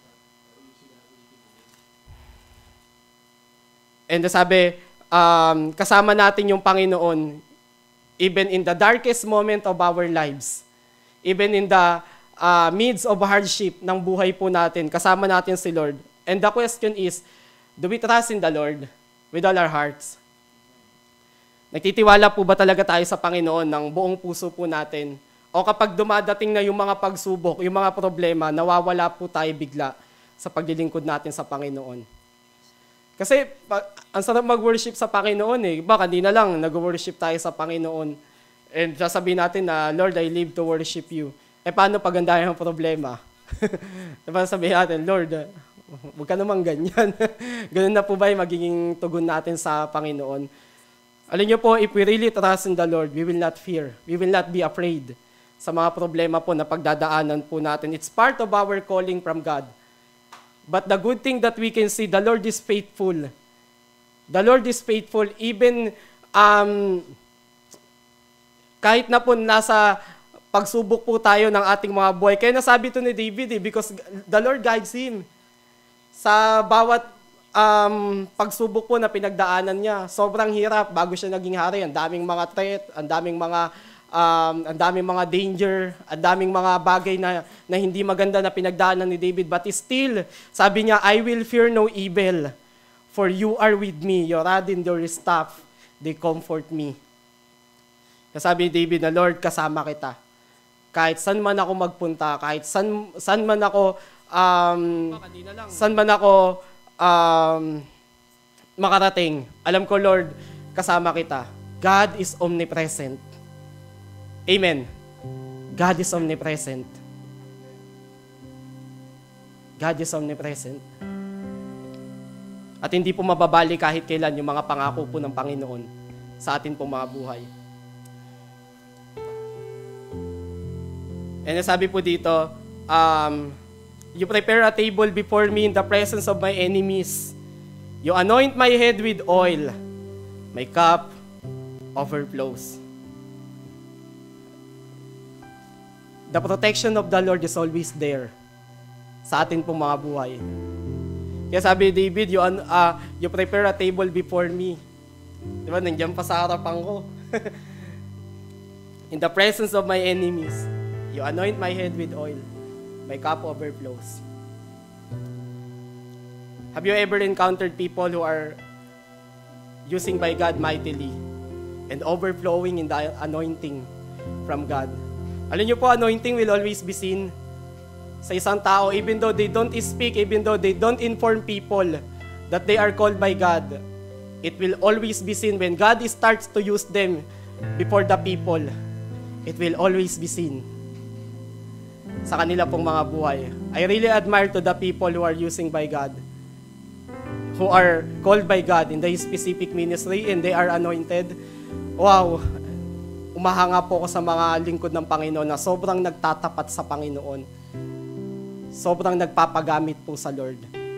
And sabi, kasama natin yung Panginoon, even in the darkest moment of our lives. Even in the midst of hardship ng buhay po natin, kasama natin si Lord. And the question is, do we trust in the Lord with all our hearts? Nagtitiwala po ba talaga tayo sa Panginoon ng buong puso po natin? O kapag dumadating na yung mga pagsubok, yung mga problema, nawawala po tayo bigla sa paglilingkod natin sa Panginoon? Kasi ang sarap mag-worship sa Panginoon eh. Baka di na lang nag-worship tayo sa Panginoon. And sasabihin natin na, Lord, I live to worship you. Eh, paano pag ang dami ng problema? Diba sabihin natin, Lord, huwag ka naman ganyan. Ganun na po ba yung magiging tugon natin sa Panginoon? Alam niyo po, if we really trust in the Lord, we will not fear. We will not be afraid sa mga problema po na pagdadaanan po natin. It's part of our calling from God. But the good thing that we can see, the Lord is faithful. The Lord is faithful even kahit na po nasa pagsubok po tayo ng ating mga buhay. Kaya nasabi to ni David because the Lord guides him. Sa bawat pagsubok po na pinagdaanan niya, sobrang hirap bago siya naging hari. Ang daming mga threat, ang daming mga danger, ang daming mga bagay na hindi maganda na pinagdaanan ni David. But still, sabi niya, I will fear no evil, for you are with me. Your rod and your staff, they comfort me. Sabi ni David na, Lord, kasama kita. Kahit saan man ako magpunta, kahit saan man ako makarating, alam ko, Lord, kasama kita. God is omnipresent. Amen. God is omnipresent. God is omnipresent. At hindi po mababali kahit kailan yung mga pangako po ng Panginoon sa atin pong mga buhay. And sabi po dito, you prepare a table before me in the presence of my enemies. You anoint my head with oil. My cup overflows. The protection of the Lord is always there sa atin pong mga buhay. Kaya sabi David, you prepare a table before me. Diba, nandiyan pa sa harapan ko. In the presence of my enemies, you anoint my head with oil. My cup overflows. Have you ever encountered people who are using by God mightily and overflowing in the anointing from God? Alam niyo po, anointing will always be seen sa isang tao, even though they don't speak, even though they don't inform people that they are called by God. It will always be seen when God starts to use them before the people. It will always be seen sa kanila pong mga buhay. I really admire to the people who are using by God, who are called by God in the specific ministry and they are anointed. Wow! Umahanga po ako sa mga lingkod ng Panginoon na sobrang nagtatapat sa Panginoon. Sobrang nagpapagamit po sa Lord.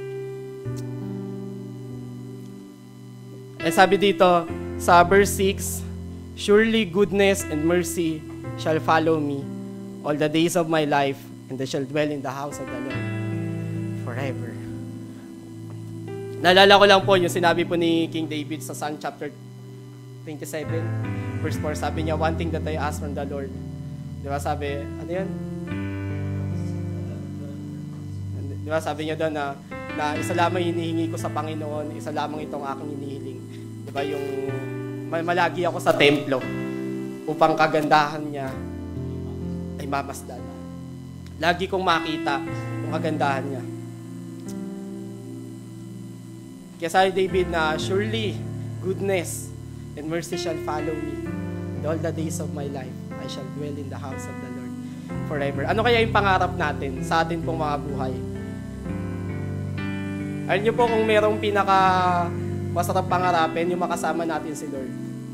And sabi dito sa verse 6, surely goodness and mercy shall follow me all the days of my life, and I shall dwell in the house of the Lord forever. Naalala ko lang po yung sinabi po ni King David sa Psalm chapter 27, verse 4. Sabi niya, one thing that I ask from the Lord. Diba sabi, ano yan? Diba sabi niya doon na isa lamang hinihingi ko sa Panginoon, isa lamang itong aking hinihiling. Diba yung malagi ako sa templo upang kagandahan niya ay mamasdan. Lagi kong makita yung kagandahan niya. Kaya sabi David na, surely goodness and mercy shall follow me and all the days of my life. I shall dwell in the house of the Lord forever. Ano kaya yung pangarap natin sa atin pong mga buhay? Alam niyo po kung merong pinaka masarap pangarapin, yung makasama natin si Lord.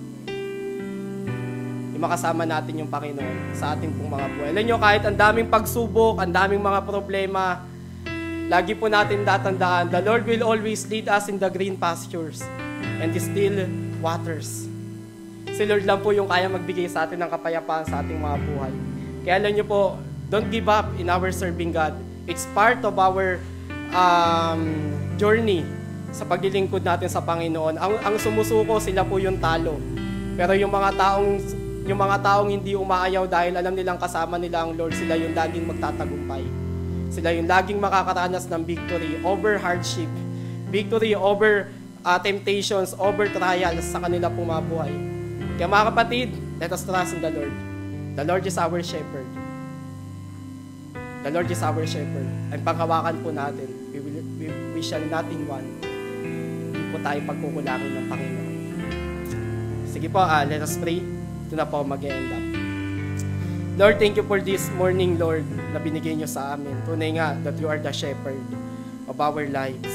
Yung makasama natin yung Panginoon sa ating pong mga buhay. Alam niyo, kahit ang daming pagsubok, ang daming mga problema, lagi po natin tatandaan, the Lord will always lead us in the green pastures and the still waters. Si Lord lang po yung kaya magbigay sa atin ng kapayapaan sa ating mga buhay. Kaya alam niyo po, don't give up in our serving God. It's part of our journey sa paglilingkod natin sa Panginoon. Ang sumusuko, sila po yung talo. Pero yung mga taong hindi umaayaw dahil alam nilang kasama nila ang Lord, sila yung laging magtatagumpay. Sila yung laging makakaranas ng victory over hardship, victory over temptations, over trials sa kanila pong mga buhay. Kaya mga kapatid, let us trust in the Lord. The Lord is our shepherd. The Lord is our shepherd. Ang panghawakan po natin, we shall nothing want. Hindi po tayo pagkukulangin ng Panginoon. Sige po, let us pray. Ito na po mag-end up. Lord, thank you for this morning, Lord, na binigay niyo sa amin. Tunay nga that you are the shepherd of our lives.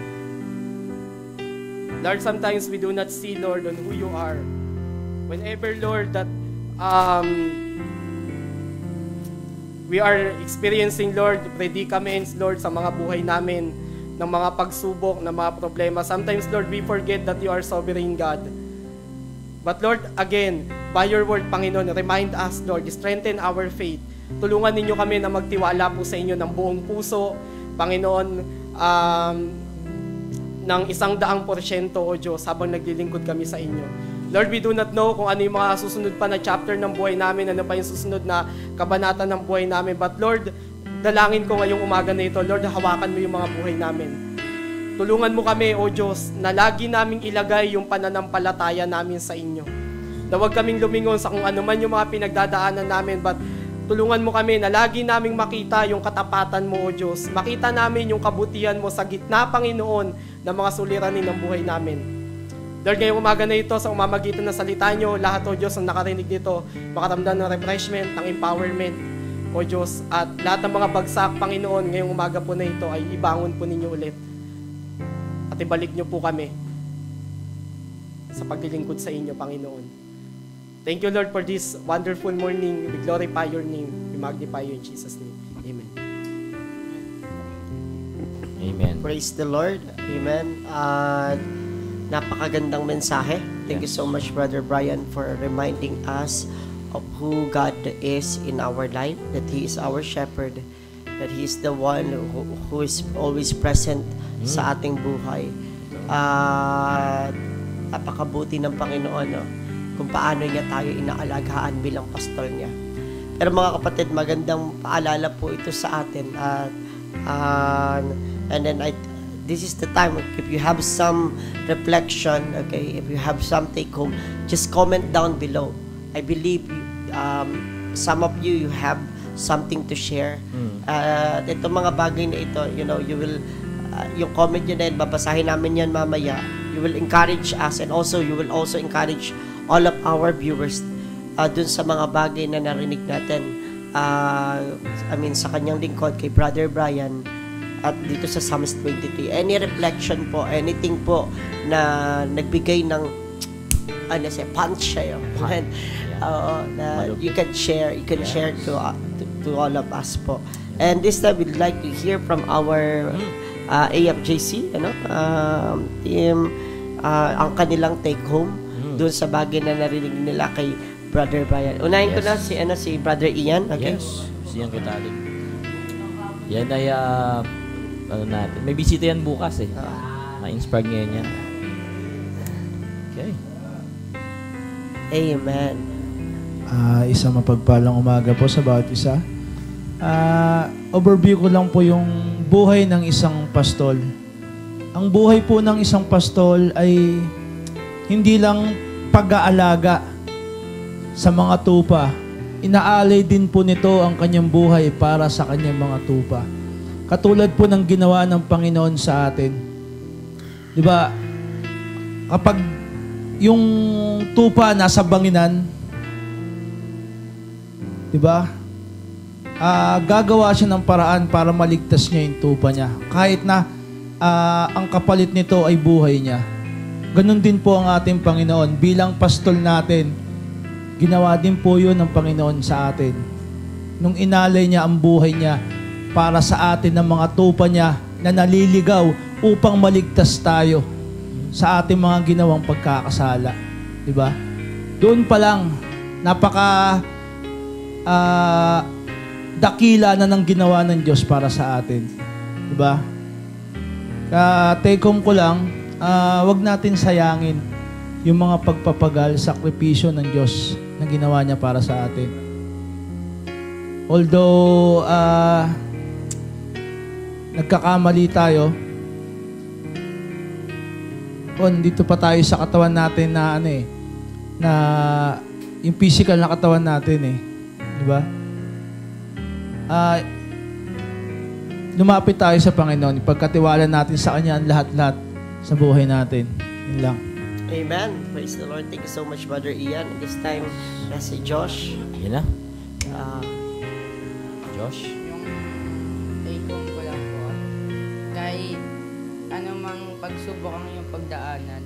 Lord, sometimes we do not see, Lord, on who you are. Whenever, Lord, that we are experiencing, Lord, predicaments, Lord, sa mga buhay namin, ng mga pagsubok, ng mga problema. Sometimes, Lord, we forget that you are sovereign God. But, Lord, again, by your word, Panginoon, remind us, Lord, strengthen our faith. Tulungan ninyo kami na magtiwala po sa inyo ng buong puso, Panginoon, ng 100%, O Diyos, habang naglilingkod kami sa inyo. Lord, we do not know kung ano yung mga susunod pa na chapter ng buhay namin, ano pa yung susunod na kabanata ng buhay namin. But Lord, dalangin ko ngayong umaga na ito, Lord, hawakan mo yung mga buhay namin. Tulungan mo kami, O Diyos, na lagi naming ilagay yung pananampalataya namin sa inyo. na huwag kaming lumingon sa kung ano man yung mga pinagdadaanan namin, but tulungan mo kami na lagi naming makita yung katapatan mo, O Diyos. Makita namin yung kabutihan mo sa gitna, Panginoon, ng mga suliranin ng buhay namin. Lord, ngayong umaga na ito, sa umamagitan ng salita nyo, lahat, O Diyos, ang nakarinig dito, makaramdam ng refreshment, ng empowerment, O Diyos, at lahat ng mga bagsak, Panginoon, ngayong umaga po na ito ay ibangon po ninyo ulit. At ibalik nyo po kami sa paglilingkod sa inyo, Panginoon. Thank you, Lord, for this wonderful morning. We glorify your name. We magnify you in Jesus' name. Amen. Amen. Praise the Lord. Amen. Napakagandang mensahe. Thank you so much, Brother Brian, for reminding us of who God is in our life, that He is our shepherd, that He is the one who is always present sa ating buhay. Napakabuti ng Panginoon, no? Kung paano niya tayo inaalagaan bilang pastol niya. Pero mga kapatid, magandang paalala po ito sa atin. And then this is the time, if you have some reflection, okay, if you have some take home, just comment down below. I believe some of you have something to share. Ito mga bagay na ito, you know, you will, yung comment nyo na yun, babasahin namin yan mamaya. You will encourage us, and also you will also encourage all of our viewers dun sa mga bagay na narinig natin. Sa kanyang lingkod, kay Brother Brian, at dito sa Psalms 23. Any reflection po, anything po na nagbigay ng punch sa'yo. You can share to all of us po. And this time, we'd like to hear from our AFJC, team, ang kanilang take home doon sa bagay na narinig nila kay Brother Brian. Unahin ko na si Brother Ian. Okay? Yes, si Ian Catalin. Yan ay natin. May bisita yan bukas eh. Ma-inspire ngayon yan. Okay. Amen. Isang mapagpalang umaga po sa bawat isa. Overview ko lang po yung buhay ng isang pastol. Ang buhay po ng isang pastol ay hindi lang pag-aalaga sa mga tupa. Inaalay din po nito ang kanyang buhay para sa kanyang mga tupa. Katulad po ng ginawa ng Panginoon sa atin. Di ba? Kapag yung tupa nasa banginan, di ba? Gagawa siya ng paraan para maligtas niya yung tupa niya. Kahit na ang kapalit nito ay buhay niya. Ganon din po ang ating Panginoon. Bilang pastol natin, ginawa din po yun ng Panginoon sa atin. Nung inalay niya ang buhay niya para sa atin ng mga tupa niya na naliligaw upang maligtas tayo sa ating mga ginawang pagkakasala. Diba? Doon pa lang, napaka dakila na ng ginawa ng Diyos para sa atin. Diba? Take home ko lang, wag natin sayangin yung mga pagpapagal, sakripisyo ng Diyos na ginawa niya para sa atin. Although nagkakamali tayo, dito pa tayo sa katawan natin na na yung physical na katawan natin di ba? Lumapit tayo sa Panginoon, ipagkatiwala natin sa Kanya ang lahat-lahat sa buhay natin. Yun lang. Amen. Praise the Lord. Thank you so much, Brother Ian. This time, si Josh. Yan na. Josh? Yung take-home ko lang po, kahit anumang pagsubok ang iyong pagdaanan,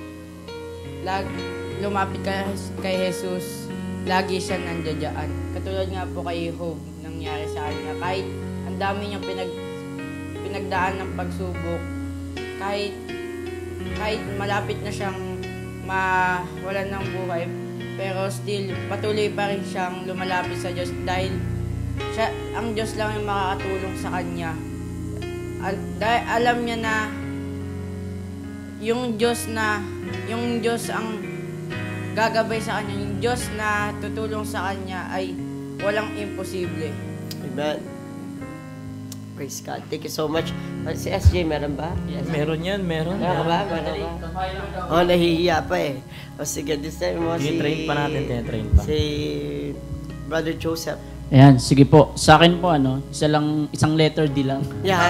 lumapit ka kay Jesus, lagi siya nandiyan. Katulad nga po kay Job, nangyari sa kanya. Kahit ang dami niyang pinagdaan ng pagsubok, kahit malapit na siyang mawalan ng buhay, pero still, patuloy pa rin siyang lumalapit sa Diyos dahil ang Diyos lang yung makakatulong sa kanya. Dahil alam niya na yung Diyos ang gagabay sa kanya, yung Diyos na tutulong sa kanya ay walang imposible. Amen. Praise God. Thank you so much. Si SJ, meron ba? Yes. Meron yan, meron. Meron ba? Nahihiya pa eh. O sige, this time mo Tinitrain pa natin, tinitrain pa. Si Brother Joseph. Ayan, sige po. Sa akin po, isang letter D lang. Yeah.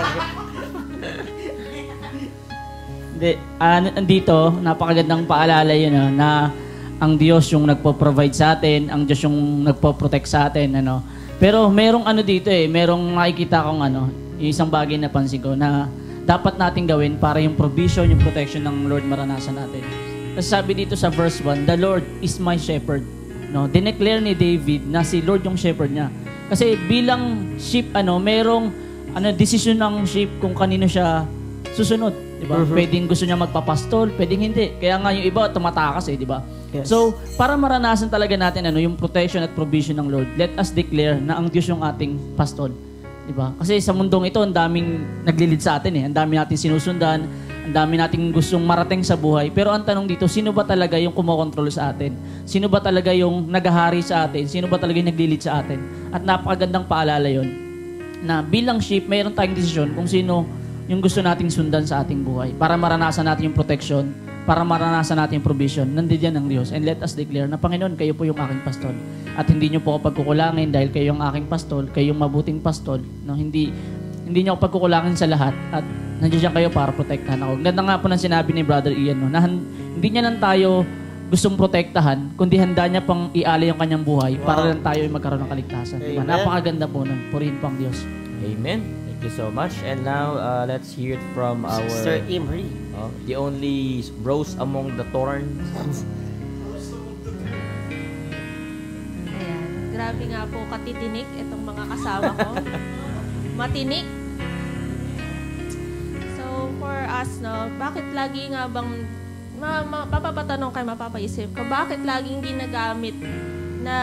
Andito, napakagandang paalala yun, na ang Diyos yung nagpo-provide sa atin, ang Diyos yung nagpo-protect sa atin, Pero merong dito merong nakikita kong yung isang bagay na pansin ko na dapat natin gawin para yung provision, yung protection ng Lord maranasan natin. Kasi sabi dito sa verse 1, the Lord is my shepherd. Dineclare ni David na si Lord yung shepherd niya. Kasi bilang sheep, merong decision ng sheep kung kanino siya susunod. Diba? Pwedeng gusto niya magpapastol, pwedeng hindi. Kaya nga yung iba tumatakas diba? Yes. So, para maranasan talaga natin yung protection at provision ng Lord, let us declare na ang Diyos yung ating pastol. Diba? Kasi sa mundong ito, ang daming naglilid sa atin Ang dami natin sinusundan, ang dami nating gustong marating sa buhay. Pero ang tanong dito, sino ba talaga yung kumokontrol sa atin? Sino ba talaga yung naghahari sa atin? Sino ba talaga yung naglilid sa atin? At napakagandang paalala yon na bilang sheep, mayroon tayong desisyon kung sino yung gusto nating sundan sa ating buhay para maranasan natin yung protection, para maranasan natin yung provision. Nandiyan ang Diyos. And let us declare na, Panginoon, kayo po yung aking pastol. At hindi niyo po ako pagkukulangin dahil kayo yung aking pastol, kayo yung mabuting pastol. Hindi niyo ako pagkukulangin sa lahat at nandiyan kayo para protektahan ako. Ganda nga po ng sinabi ni Brother Ian, na hindi niya lang tayo gustong protektahan, kundi handa niya pang ialay yung kanyang buhay para lang tayo magkaroon ng kaligtasan. Diba? Napakaganda po nun. Purihin po ang Diyos. Amen. Thank you so much. And now, let's hear it from our... Sister Imri. The only rose among the thorns. Ayan. Grabe nga po katitinik itong mga kasama ko. Matinik. So, for us, bakit lagi nga bang... mapapatanong kayo, mapapaisip ka, bakit laging ginagamit na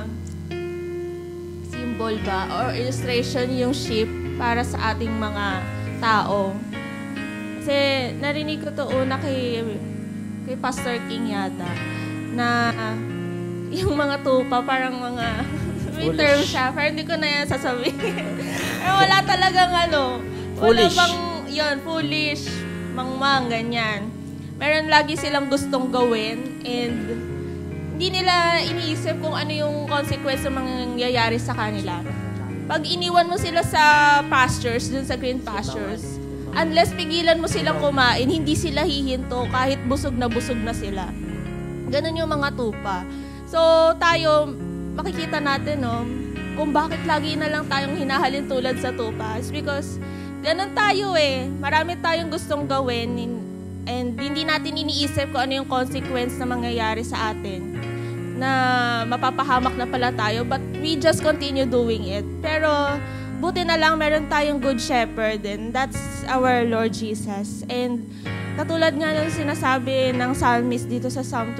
symbol ba or illustration yung sheep para sa ating mga tao? Kasi narinig ko to una kay Pastor King yata na yung mga tupa parang mga may term siya, pero hindi ko na yan sasabihin. Pero wala talagang wala bang yun, foolish, mangmang, ganyan. Meron lagi silang gustong gawin and hindi nila iniisip kung ano yung consequence ng mangyayari sa kanila. Pag iniwan mo sila sa pastures, dun sa green pastures, unless pigilan mo silang kumain, hindi sila hihinto kahit busog na sila. Ganun yung mga tupa. So tayo, makikita natin kung bakit lagi na lang tayong hinahalin tulad sa tupa. It's because ganun tayo Marami tayong gustong gawin and hindi natin iniisip kung ano yung consequence na mangyayari sa atin. Na mapapahamak na pala tayo, but we just continue doing it. Pero buti na lang meron tayong good shepherd and that's our Lord Jesus. And katulad nga ng sinasabi ng psalmist dito sa Psalm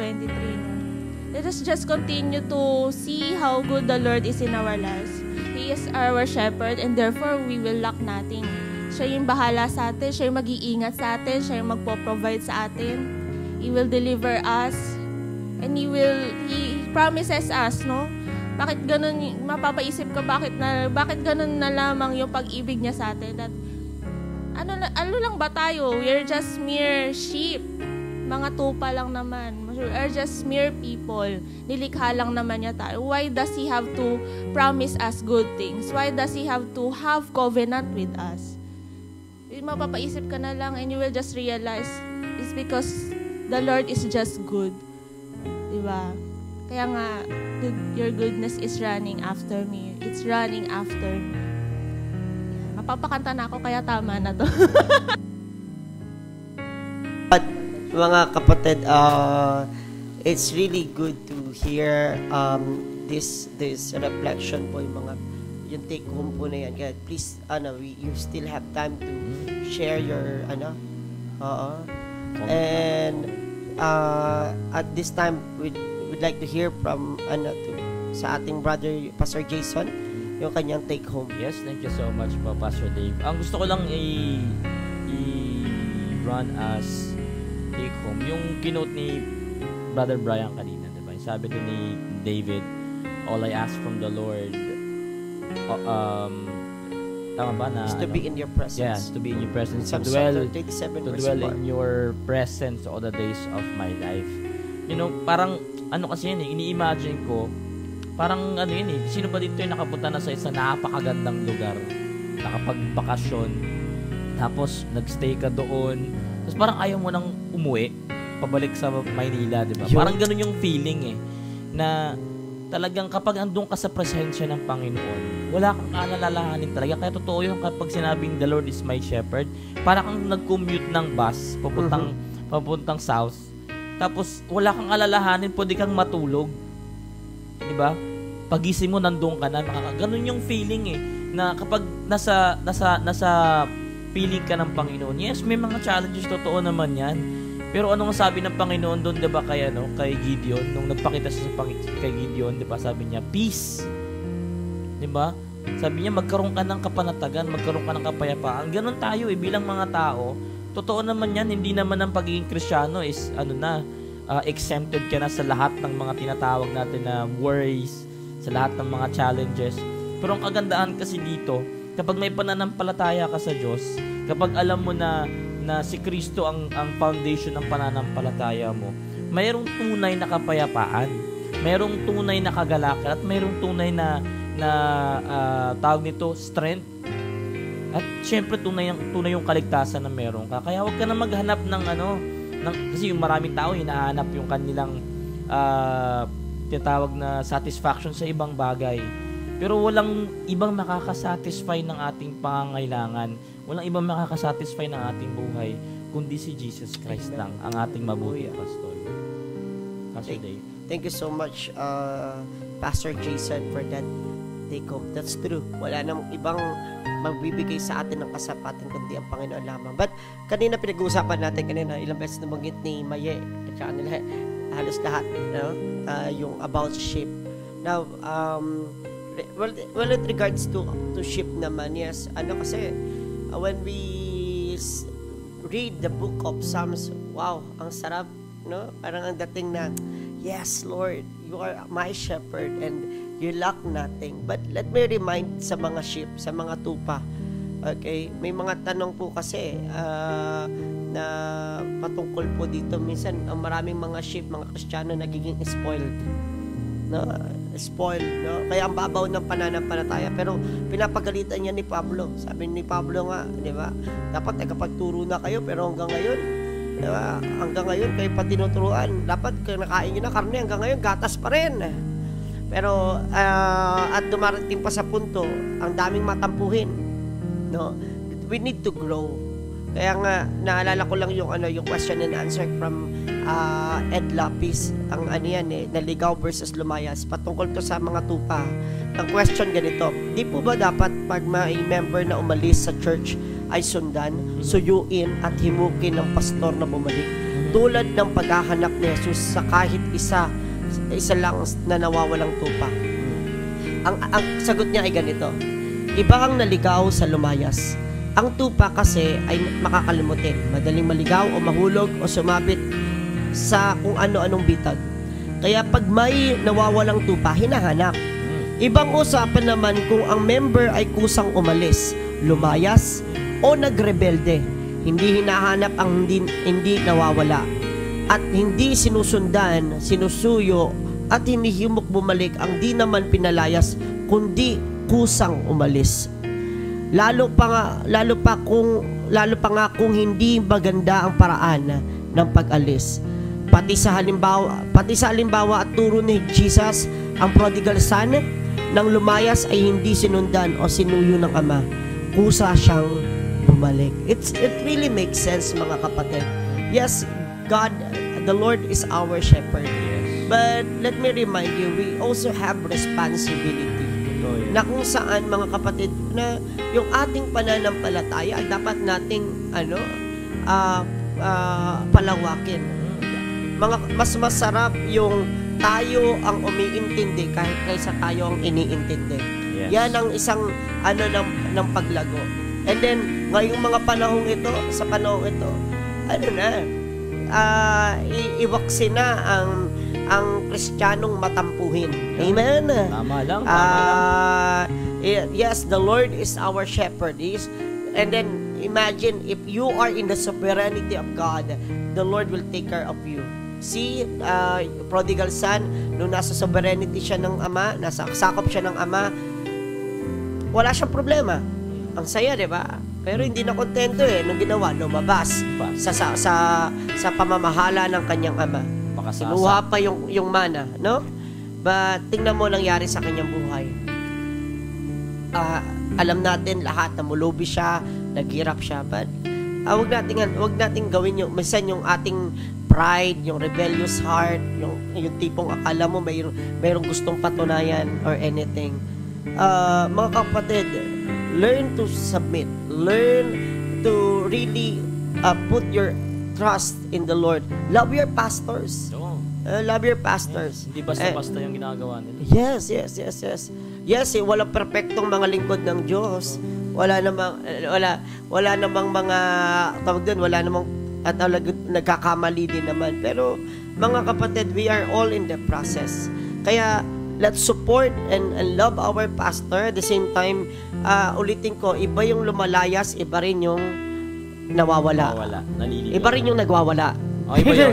23, let us just continue to see how good the Lord is in our lives. He is our shepherd and therefore we will lack nothing. Siya yung bahala sa atin, siya yung mag-iingat sa atin, siya yung magpo-provide sa atin. He will deliver us and He promises us, Bakit ganun, mapapaisip ka, bakit ganun na lamang yung pag-ibig niya sa atin? That, ano lang ba tayo? We're just mere sheep. Mga tupa lang naman. We're just mere people. Nilikha lang naman niya tayo. Why does He have to promise us good things? Why does He have to have covenant with us? Mapapaisip ka na lang and you will just realize it's because the Lord is just good. Diba? Kaya nga, your goodness is running after me. It's running after me. Mapapakanta na ako, kaya tama na to. But, mga kapatid, it's really good to hear this reflection po, yung take home po na yan. Kaya please, you still have time to share your, and at this time, we'd like to hear from, sa ating brother, Pastor Jason, yung kanyang take home. Yes, thank you so much po, Pastor Dave. Ang gusto ko lang i-run as take home, yung kinote ni Brother Brian kanina, diba? Sabi din ni David, all I ask from the Lord, Tama ba na? Is to be in your presence. Yes, to be in your presence. Psalm To dwell 37 to verse dwell 4. in your presence all the days of my life. You know, parang ano kasi yun ini-imagine ko, parang ano yun sino ba dito yung nakapunta na sa isang napakagandang lugar, nakapagbakasyon, tapos nagstay ka doon, tapos parang ayaw mo nang umuwi, pabalik sa Maynila, di ba? Parang ganun yung feeling na talagang kapag andun ka sa presensya ng Panginoon, wala kang alalahanin talaga. Kaya totoo yun kapag sinabing the Lord is my shepherd, para kang nag-commute ng bus papuntang south, tapos wala kang alalahanin, pwede kang matulog, di ba? Pagising mo nandun ka na, ganun yung feeling na kapag nasa feeling ka ng Panginoon. Yes, may mga challenges, totoo naman yan. Pero anong sabi ng Panginoon doon, 'di ba, kay Gideon nung nagpakita siya kay Gideon, 'di ba? Sabi niya, peace. 'Di ba? Sabi niya, magkaroon ka ng kapanatagan, magkaroon ka ng kapayapaan. Ganun tayo bilang mga tao. Totoo naman 'yan, hindi naman ang pagiging Kristiyano is exempted ka na sa lahat ng mga tinatawag natin na worries, sa lahat ng mga challenges. Pero ang kagandahan kasi dito, kapag may pananampalataya ka sa Diyos, kapag alam mo na si Kristo ang foundation ng pananampalataya mo, mayroong tunay na kapayapaan, mayroong tunay na kagalakan, at mayroong tunay na tawag nito, strength. At syempre tunay yung kaligtasan na meron ka. Kaya huwag ka na maghanap ng kasi yung maraming tao hinahanap yung kanilang tinatawag na satisfaction sa ibang bagay. Pero walang ibang makakasatisfy ng ating pangangailangan. Walang ibang makakasatisfy ng ating buhay kundi si Jesus Christ lang ang ating mabuti, Pastor. Thank you so much, Pastor Jason, for that take home. That's true. Wala namang ibang magbibigay sa atin ng kasapatan kundi ang Panginoon lamang. But kanina pinag-uusapan natin ilang beses nabanggit ni Maye at saka nila halos lahat, yung about sheep. Now, well, with regards to sheep naman, yes, kasi when we read the book of Psalms, wow, ang sarap, no? Parang ang dating na, yes, Lord, you are my shepherd and you lack nothing. But let me remind sa mga sheep, sa mga tupa, okay, may mga tanong po kasi na patungkol po dito. Minsan, ang maraming mga sheep, mga Kristiyano, nagiging spoiled. No? Spoiled, no? Kaya ang babaw ng pananampalataya. Pero pinapagalitan niya ni Pablo. Sabi ni Pablo nga, di ba? Dapat nakapagturo na kayo, pero hanggang ngayon, di ba? Hanggang ngayon, kayo pa tinuturuan. Dapat nakain nyo na karne, hanggang ngayon, gatas pa rin. Pero, at dumarating pa sa punto, ang daming matampuhin. No? We need to grow. Kaya nga, naalala ko lang yung question and answer from Ed Lapis. Ang naligaw versus lumayas. Patungkol to sa mga tupa. Ang question ganito, di po ba dapat pag may member na umalis sa church ay sundan, suyuin at himukin ng pastor na bumalik? Tulad ng paghahanap ni Jesus sa kahit isa lang na nawawalang tupa. Ang sagot niya ay ganito, iba ang naligaw sa lumayas. Ang tupa kasi ay makakalimutin, madaling maligaw o mahulog o sumabit sa kung ano-anong bitag. Kaya pag may nawawalang tupa, hinahanap. Ibang usapan naman kung ang member ay kusang umalis, lumayas o nagrebelde. Hindi hinahanap ang hindi nawawala. At hindi sinusundan, sinusuyo at hinihimok bumalik ang di naman pinalayas kundi kusang umalis. Lalo pa nga kung hindi maganda ang paraan ng pag-alis. Pati sa halimbawa at turo ni Jesus, ang prodigal son nang lumayas ay hindi sinundan o sinuyo ng ama. Kusa siyang bumalik. It really makes sense, mga kapatid. Yes, God, the Lord is our shepherd. But let me remind you, we also have responsibility. Na kung saan, mga kapatid, na yung ating pananampalataya ay dapat nating palawakin. Mas masarap yung tayo ang umiintindi kaysa tayo ang iniintindi. Yes. Yan ang isang ng paglago. And then ngayong mga panahong ito, iwaksi na ang Kristiyanong matampuhin. Amen. Tama lang. Yes, the Lord is our shepherd. And then imagine if you are in the sovereignty of God, the Lord will take care of you. See, prodigal son, nung nasa sovereignty siya ng ama, nasa sakop siya ng ama, wala siyang problema. Ang saya, di ba? Pero hindi na kontento nung ginawa, lumabas sa pamamahala ng kanyang ama. Kinuha pa yung mana, no? But tingnan mo nangyari sa kanyang buhay. Alam natin lahat na mulubi siya, naghirap siya, but wag nating gawin yung ating pride, yung rebellious heart, yung tipong akala mo mayroong gustong patunayan or anything. Mga kapatid, learn to submit, learn to really put your trust in the Lord. Love your pastors. Love your pastors. Hindi basta-basta yung ginagawa nila. Yes. Yes, walang perfectong mga lingkod ng Diyos. Wala namang mga tawag doon, wala namang nagkakamali din naman. Pero mga kapatid, we are all in the process. Kaya let's support and love our pastor. At the same time, ulitin ko, iba yung lumalayas, iba rin yung nawawala. Iba rin yung nagwawala. Iba yun.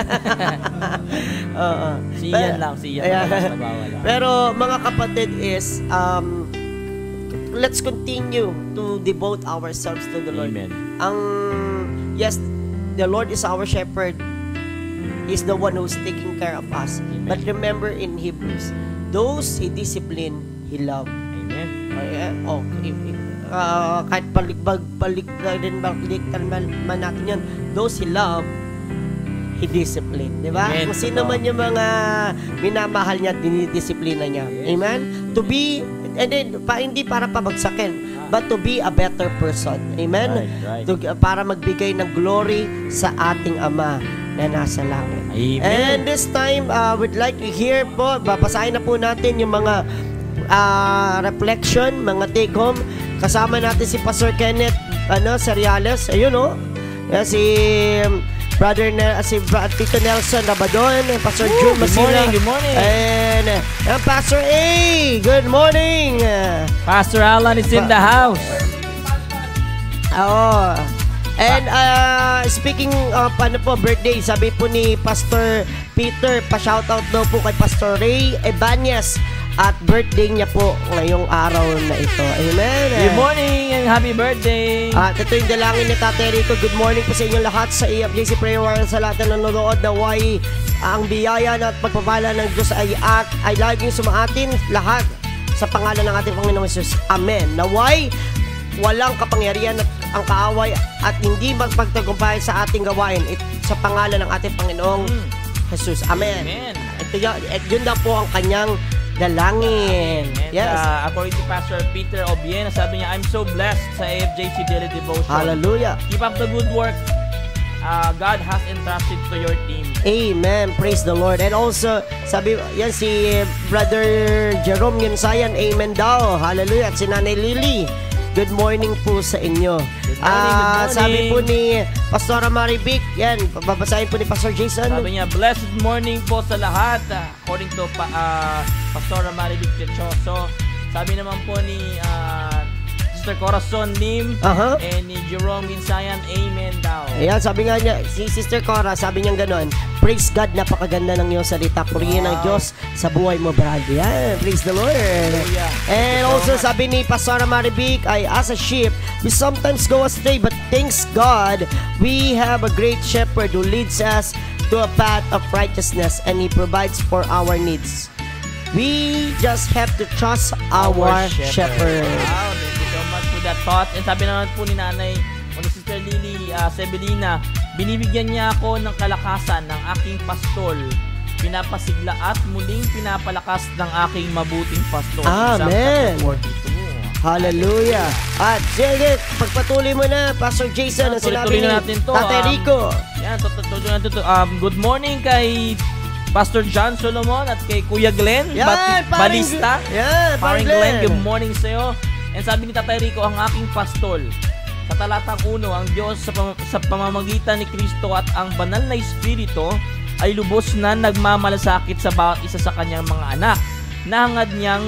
Siyan lang nagwawala. Pero mga kapatid is, let's continue to devote ourselves to the Lord. Amen. Yes, the Lord is our shepherd. He's the one who's taking care of us. Amen. But remember in Hebrews, those He discipline, He love. Amen. Kahit baliktarin man natin yan, those He love, He discipline. Diba? Amen. Kung sino man yung mga minamahal niya, dinidisiplina niya. Yes. Amen? To be, and then, hindi para pabagsakin, but to be a better person. Amen? Right. Para magbigay ng glory sa ating Ama na nasa langit. Amen. And this time, we'd like to hear po, babasahin na po natin yung mga reflection, mga take home. Kasama natin si Pastor Kenneth Seriales. Ayun, si Brother Tito Nelson Rabadon, Pastor June Masila. Good morning. And Pastor A. Good morning. Pastor Alan is in the house. And speaking of birthday, sabi po ni Pastor Peter, pa-shoutout daw po kay Pastor Ray Ebanez at birthday niya po ngayong araw na ito. Amen. Good morning and happy birthday. At ito yung dalangin ni Tatay Rico. Good morning po sa inyong lahat sa EFJC Prayer Warrior, sa lahat na nanonood. Naway ang biyaya at pagpapala ng Diyos ay laging sumaatin lahat sa pangalan ng ating Panginoong Jesus. Amen. Naway walang kapangyarihan at ang kaaway at hindi magpagtagumpay sa ating gawain sa pangalan ng ating Panginoong Jesus. Amen. At yun na po ang kanyang dalangin. Yes. According to Pastor Peter Obiena, sabi niya, I'm so blessed sa AFJC Daily Devotion. Hallelujah. Keep up the good work. God has entrusted to your team. Amen. Praise the Lord. And also, sabi, yan si Brother Jerome Ginsayan, amen daw. Hallelujah. At si Nanay Lily, good morning po sa inyo. Good morning. Sabi po ni Pastora Marivic, yan, babasahin po ni Pastor Jason. Sabi niya, blessed morning po sa lahat. According to Pastora Marivic Techoso. Sabi naman po ni Sister Corazon Lim and ni Jerome Ginsayan, amen daw. Ayan, sabi nga niya, si Sister Cora, sabi niya gano'n, praise God, napakaganda ng iyong salita. Purihin ng Diyos sa buhay mo, brad. Yan, praise the Lord. And also, sabi ni Pastora Marivic, as a sheep, we sometimes go astray, but thanks God, we have a great shepherd who leads us to a path of righteousness and He provides for our needs. We just have to trust our shepherd. Wow, thank you so much for that thought. And sabi naman po ni Nanay, o ni Sister Lily Sebelina, binibigyan niya ako ng kalakasan ng aking pastol. Pinapasigla at muling pinapalakas ng aking mabuting pastol. Amen. Hallelujah. At sige, pagpatuloy mo na, Pastor Jason, ang sinabi ni Tatay Rico. Yan, tutuloy natin to. Good morning kay Pastor John Solomon at kay Kuya Glenn Balista. Paring Glenn, good morning sa'yo. And sabi ni Tatay Rico, ang aking pastol. Sa talatang 1, ang Diyos sa pamamagitan ni Kristo at ang banal na Espiritu ay lubos na nagmamalasakit sa bawat isa sa kanyang mga anak. Nahangad niyang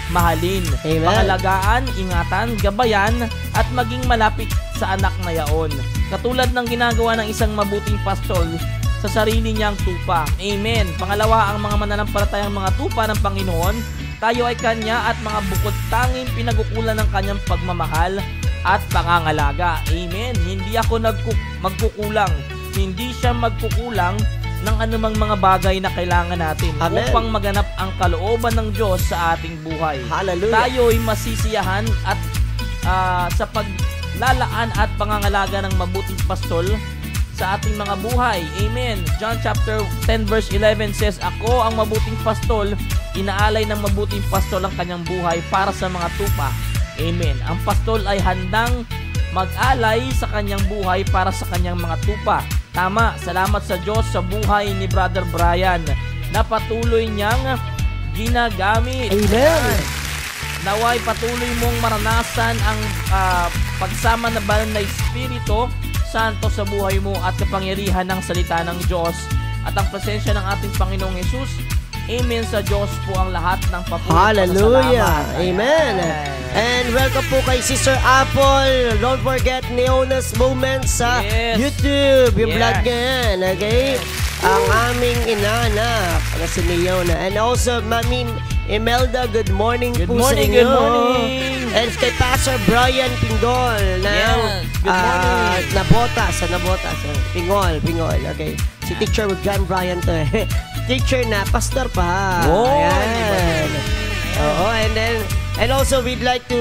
mahalin, pangalagaan, ingatan, gabayan, at maging malapit sa anak na yaon. Katulad ng ginagawa ng isang mabuting pastol sa sarili niyang tupa. Amen. Pangalawa, ang mga mananampalatayang mga tupa ng Panginoon, tayo ay Kanya at mga bukod tanging pinagukulan ng Kanyang pagmamahal at pangangalaga. Amen. Hindi ako magkukulang. Hindi siya magkukulang ng anumang mga bagay na kailangan natin. Amen. Upang maganap ang kalooban ng Diyos sa ating buhay. Hallelujah. Tayo ay masisiyahan at sa paglalaan at pangangalaga ng mabuting pastol sa ating mga buhay. Amen. John chapter 10 verse 11 says, Ako ang mabuting pastol, inaalay ng mabuting pastol ang kanyang buhay para sa mga tupa. Amen. Ang pastol ay handang mag-alay sa kanyang buhay para sa kanyang mga tupa. Tama, salamat sa Diyos sa buhay ni Brother Brian na patuloy niyang ginagamit. Amen. Naway patuloy mong maranasan ang pagsama na banal na Espiritu Santo sa buhay mo at kapangyarihan ng salita ng Diyos at ang presensya ng ating Panginoong Jesus. Amen sa Diyos po ang lahat ng papuri. Hallelujah. Amen. And welcome po kay Sister Apple. Don't forget Neona's Moments sa YouTube. Yung vlog niya yan. Okay? Ang aming inanak na si Neona. And also, Mami Imelda, good morning po sa inyo. Good morning. And kay Pastor Brian Pingol na Nabotas. Pingol. Okay. Si Teacher John Brian to eh. Teacher na, pastor pa. Ayan. Oo, and also we'd like to,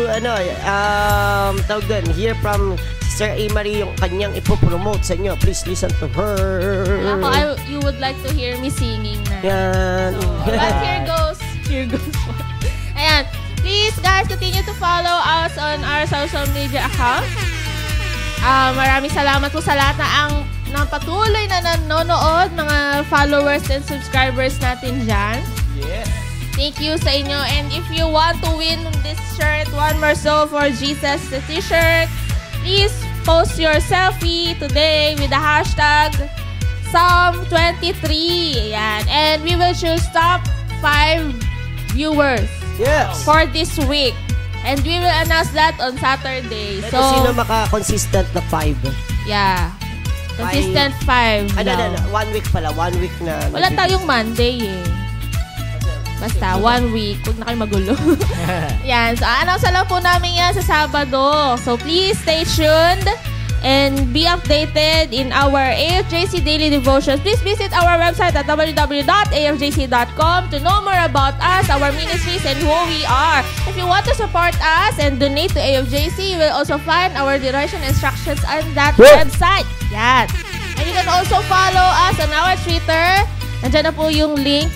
hear from Sister A-Marie yung kanyang ipopromote sa inyo. Please listen to her. You would like to hear me singing na. Yan. So, but here goes. Ayan. Please, guys, continue to follow us on our social media accounts. Maraming salamat po sa lahat na patuloy na nanonood, mga followers and subscribers natin dyan. Yes. Thank you sa inyo. And if you want to win this shirt, One More Soul for Jesus, the t-shirt, please post your selfie today with the hashtag Psalm 23. Ayan. And we will choose top 5 viewers for this week. And we will announce that on Saturday. So, sino maka-consistent na 5? Yeah. Consistent 5. 1 week pala. 1 week na. Wala tayong Monday eh. Basta, 1 week. Huwag na kayo magulo. Yan. So, announce lang po namin yan sa Sabado. So, please stay tuned and be updated in our AFJC Daily Devotions. Please visit our website at www.afjc.com to know more about us, our ministries, and who we are. If you want to support us and donate to AFJC, you will also find our donation instructions on that website. Yan. And you can also follow us on our Twitter. Nandiyan na po yung link,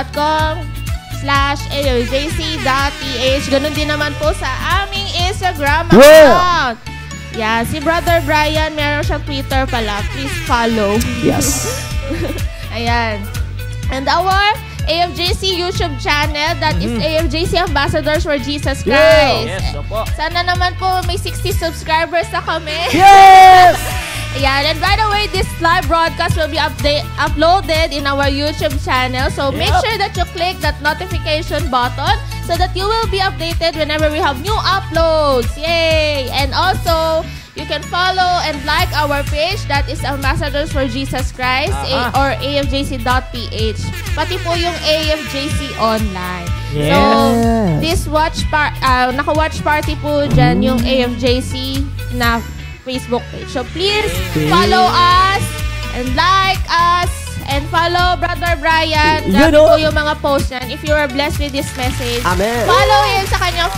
twitter.com/afjc.ph. Ganun din naman po sa aming Instagram account. Yeah, si Brother Brian, meron siyang Twitter pala. Please follow. Yes. Ayan. And our AFJC YouTube channel, that is AFJC Ambassadors for Jesus Christ. Yes, opo. Sana naman po may 60 subscribers na kami. Yes! Ayan. And by the way, this live broadcast will be uploaded in our YouTube channel. So make sure that you click that notification button so that you will be updated whenever we have new uploads. Yay! And also, you can follow and like our page, that is Ambassadors for Jesus Christ, or afjc.ph. Pati po yung AFJC online. Yes. So, this naka-watch party po dyan yung AFJC na Facebook page. So, please follow us and like us and follow Brother Brian. Dami po yung mga posts niyan. If you are blessed with this message, follow him sa kanyang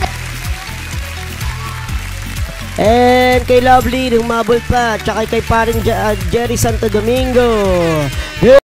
and kay Lovely, humabol pa. Tsaka kay paring Jerry Santo Domingo.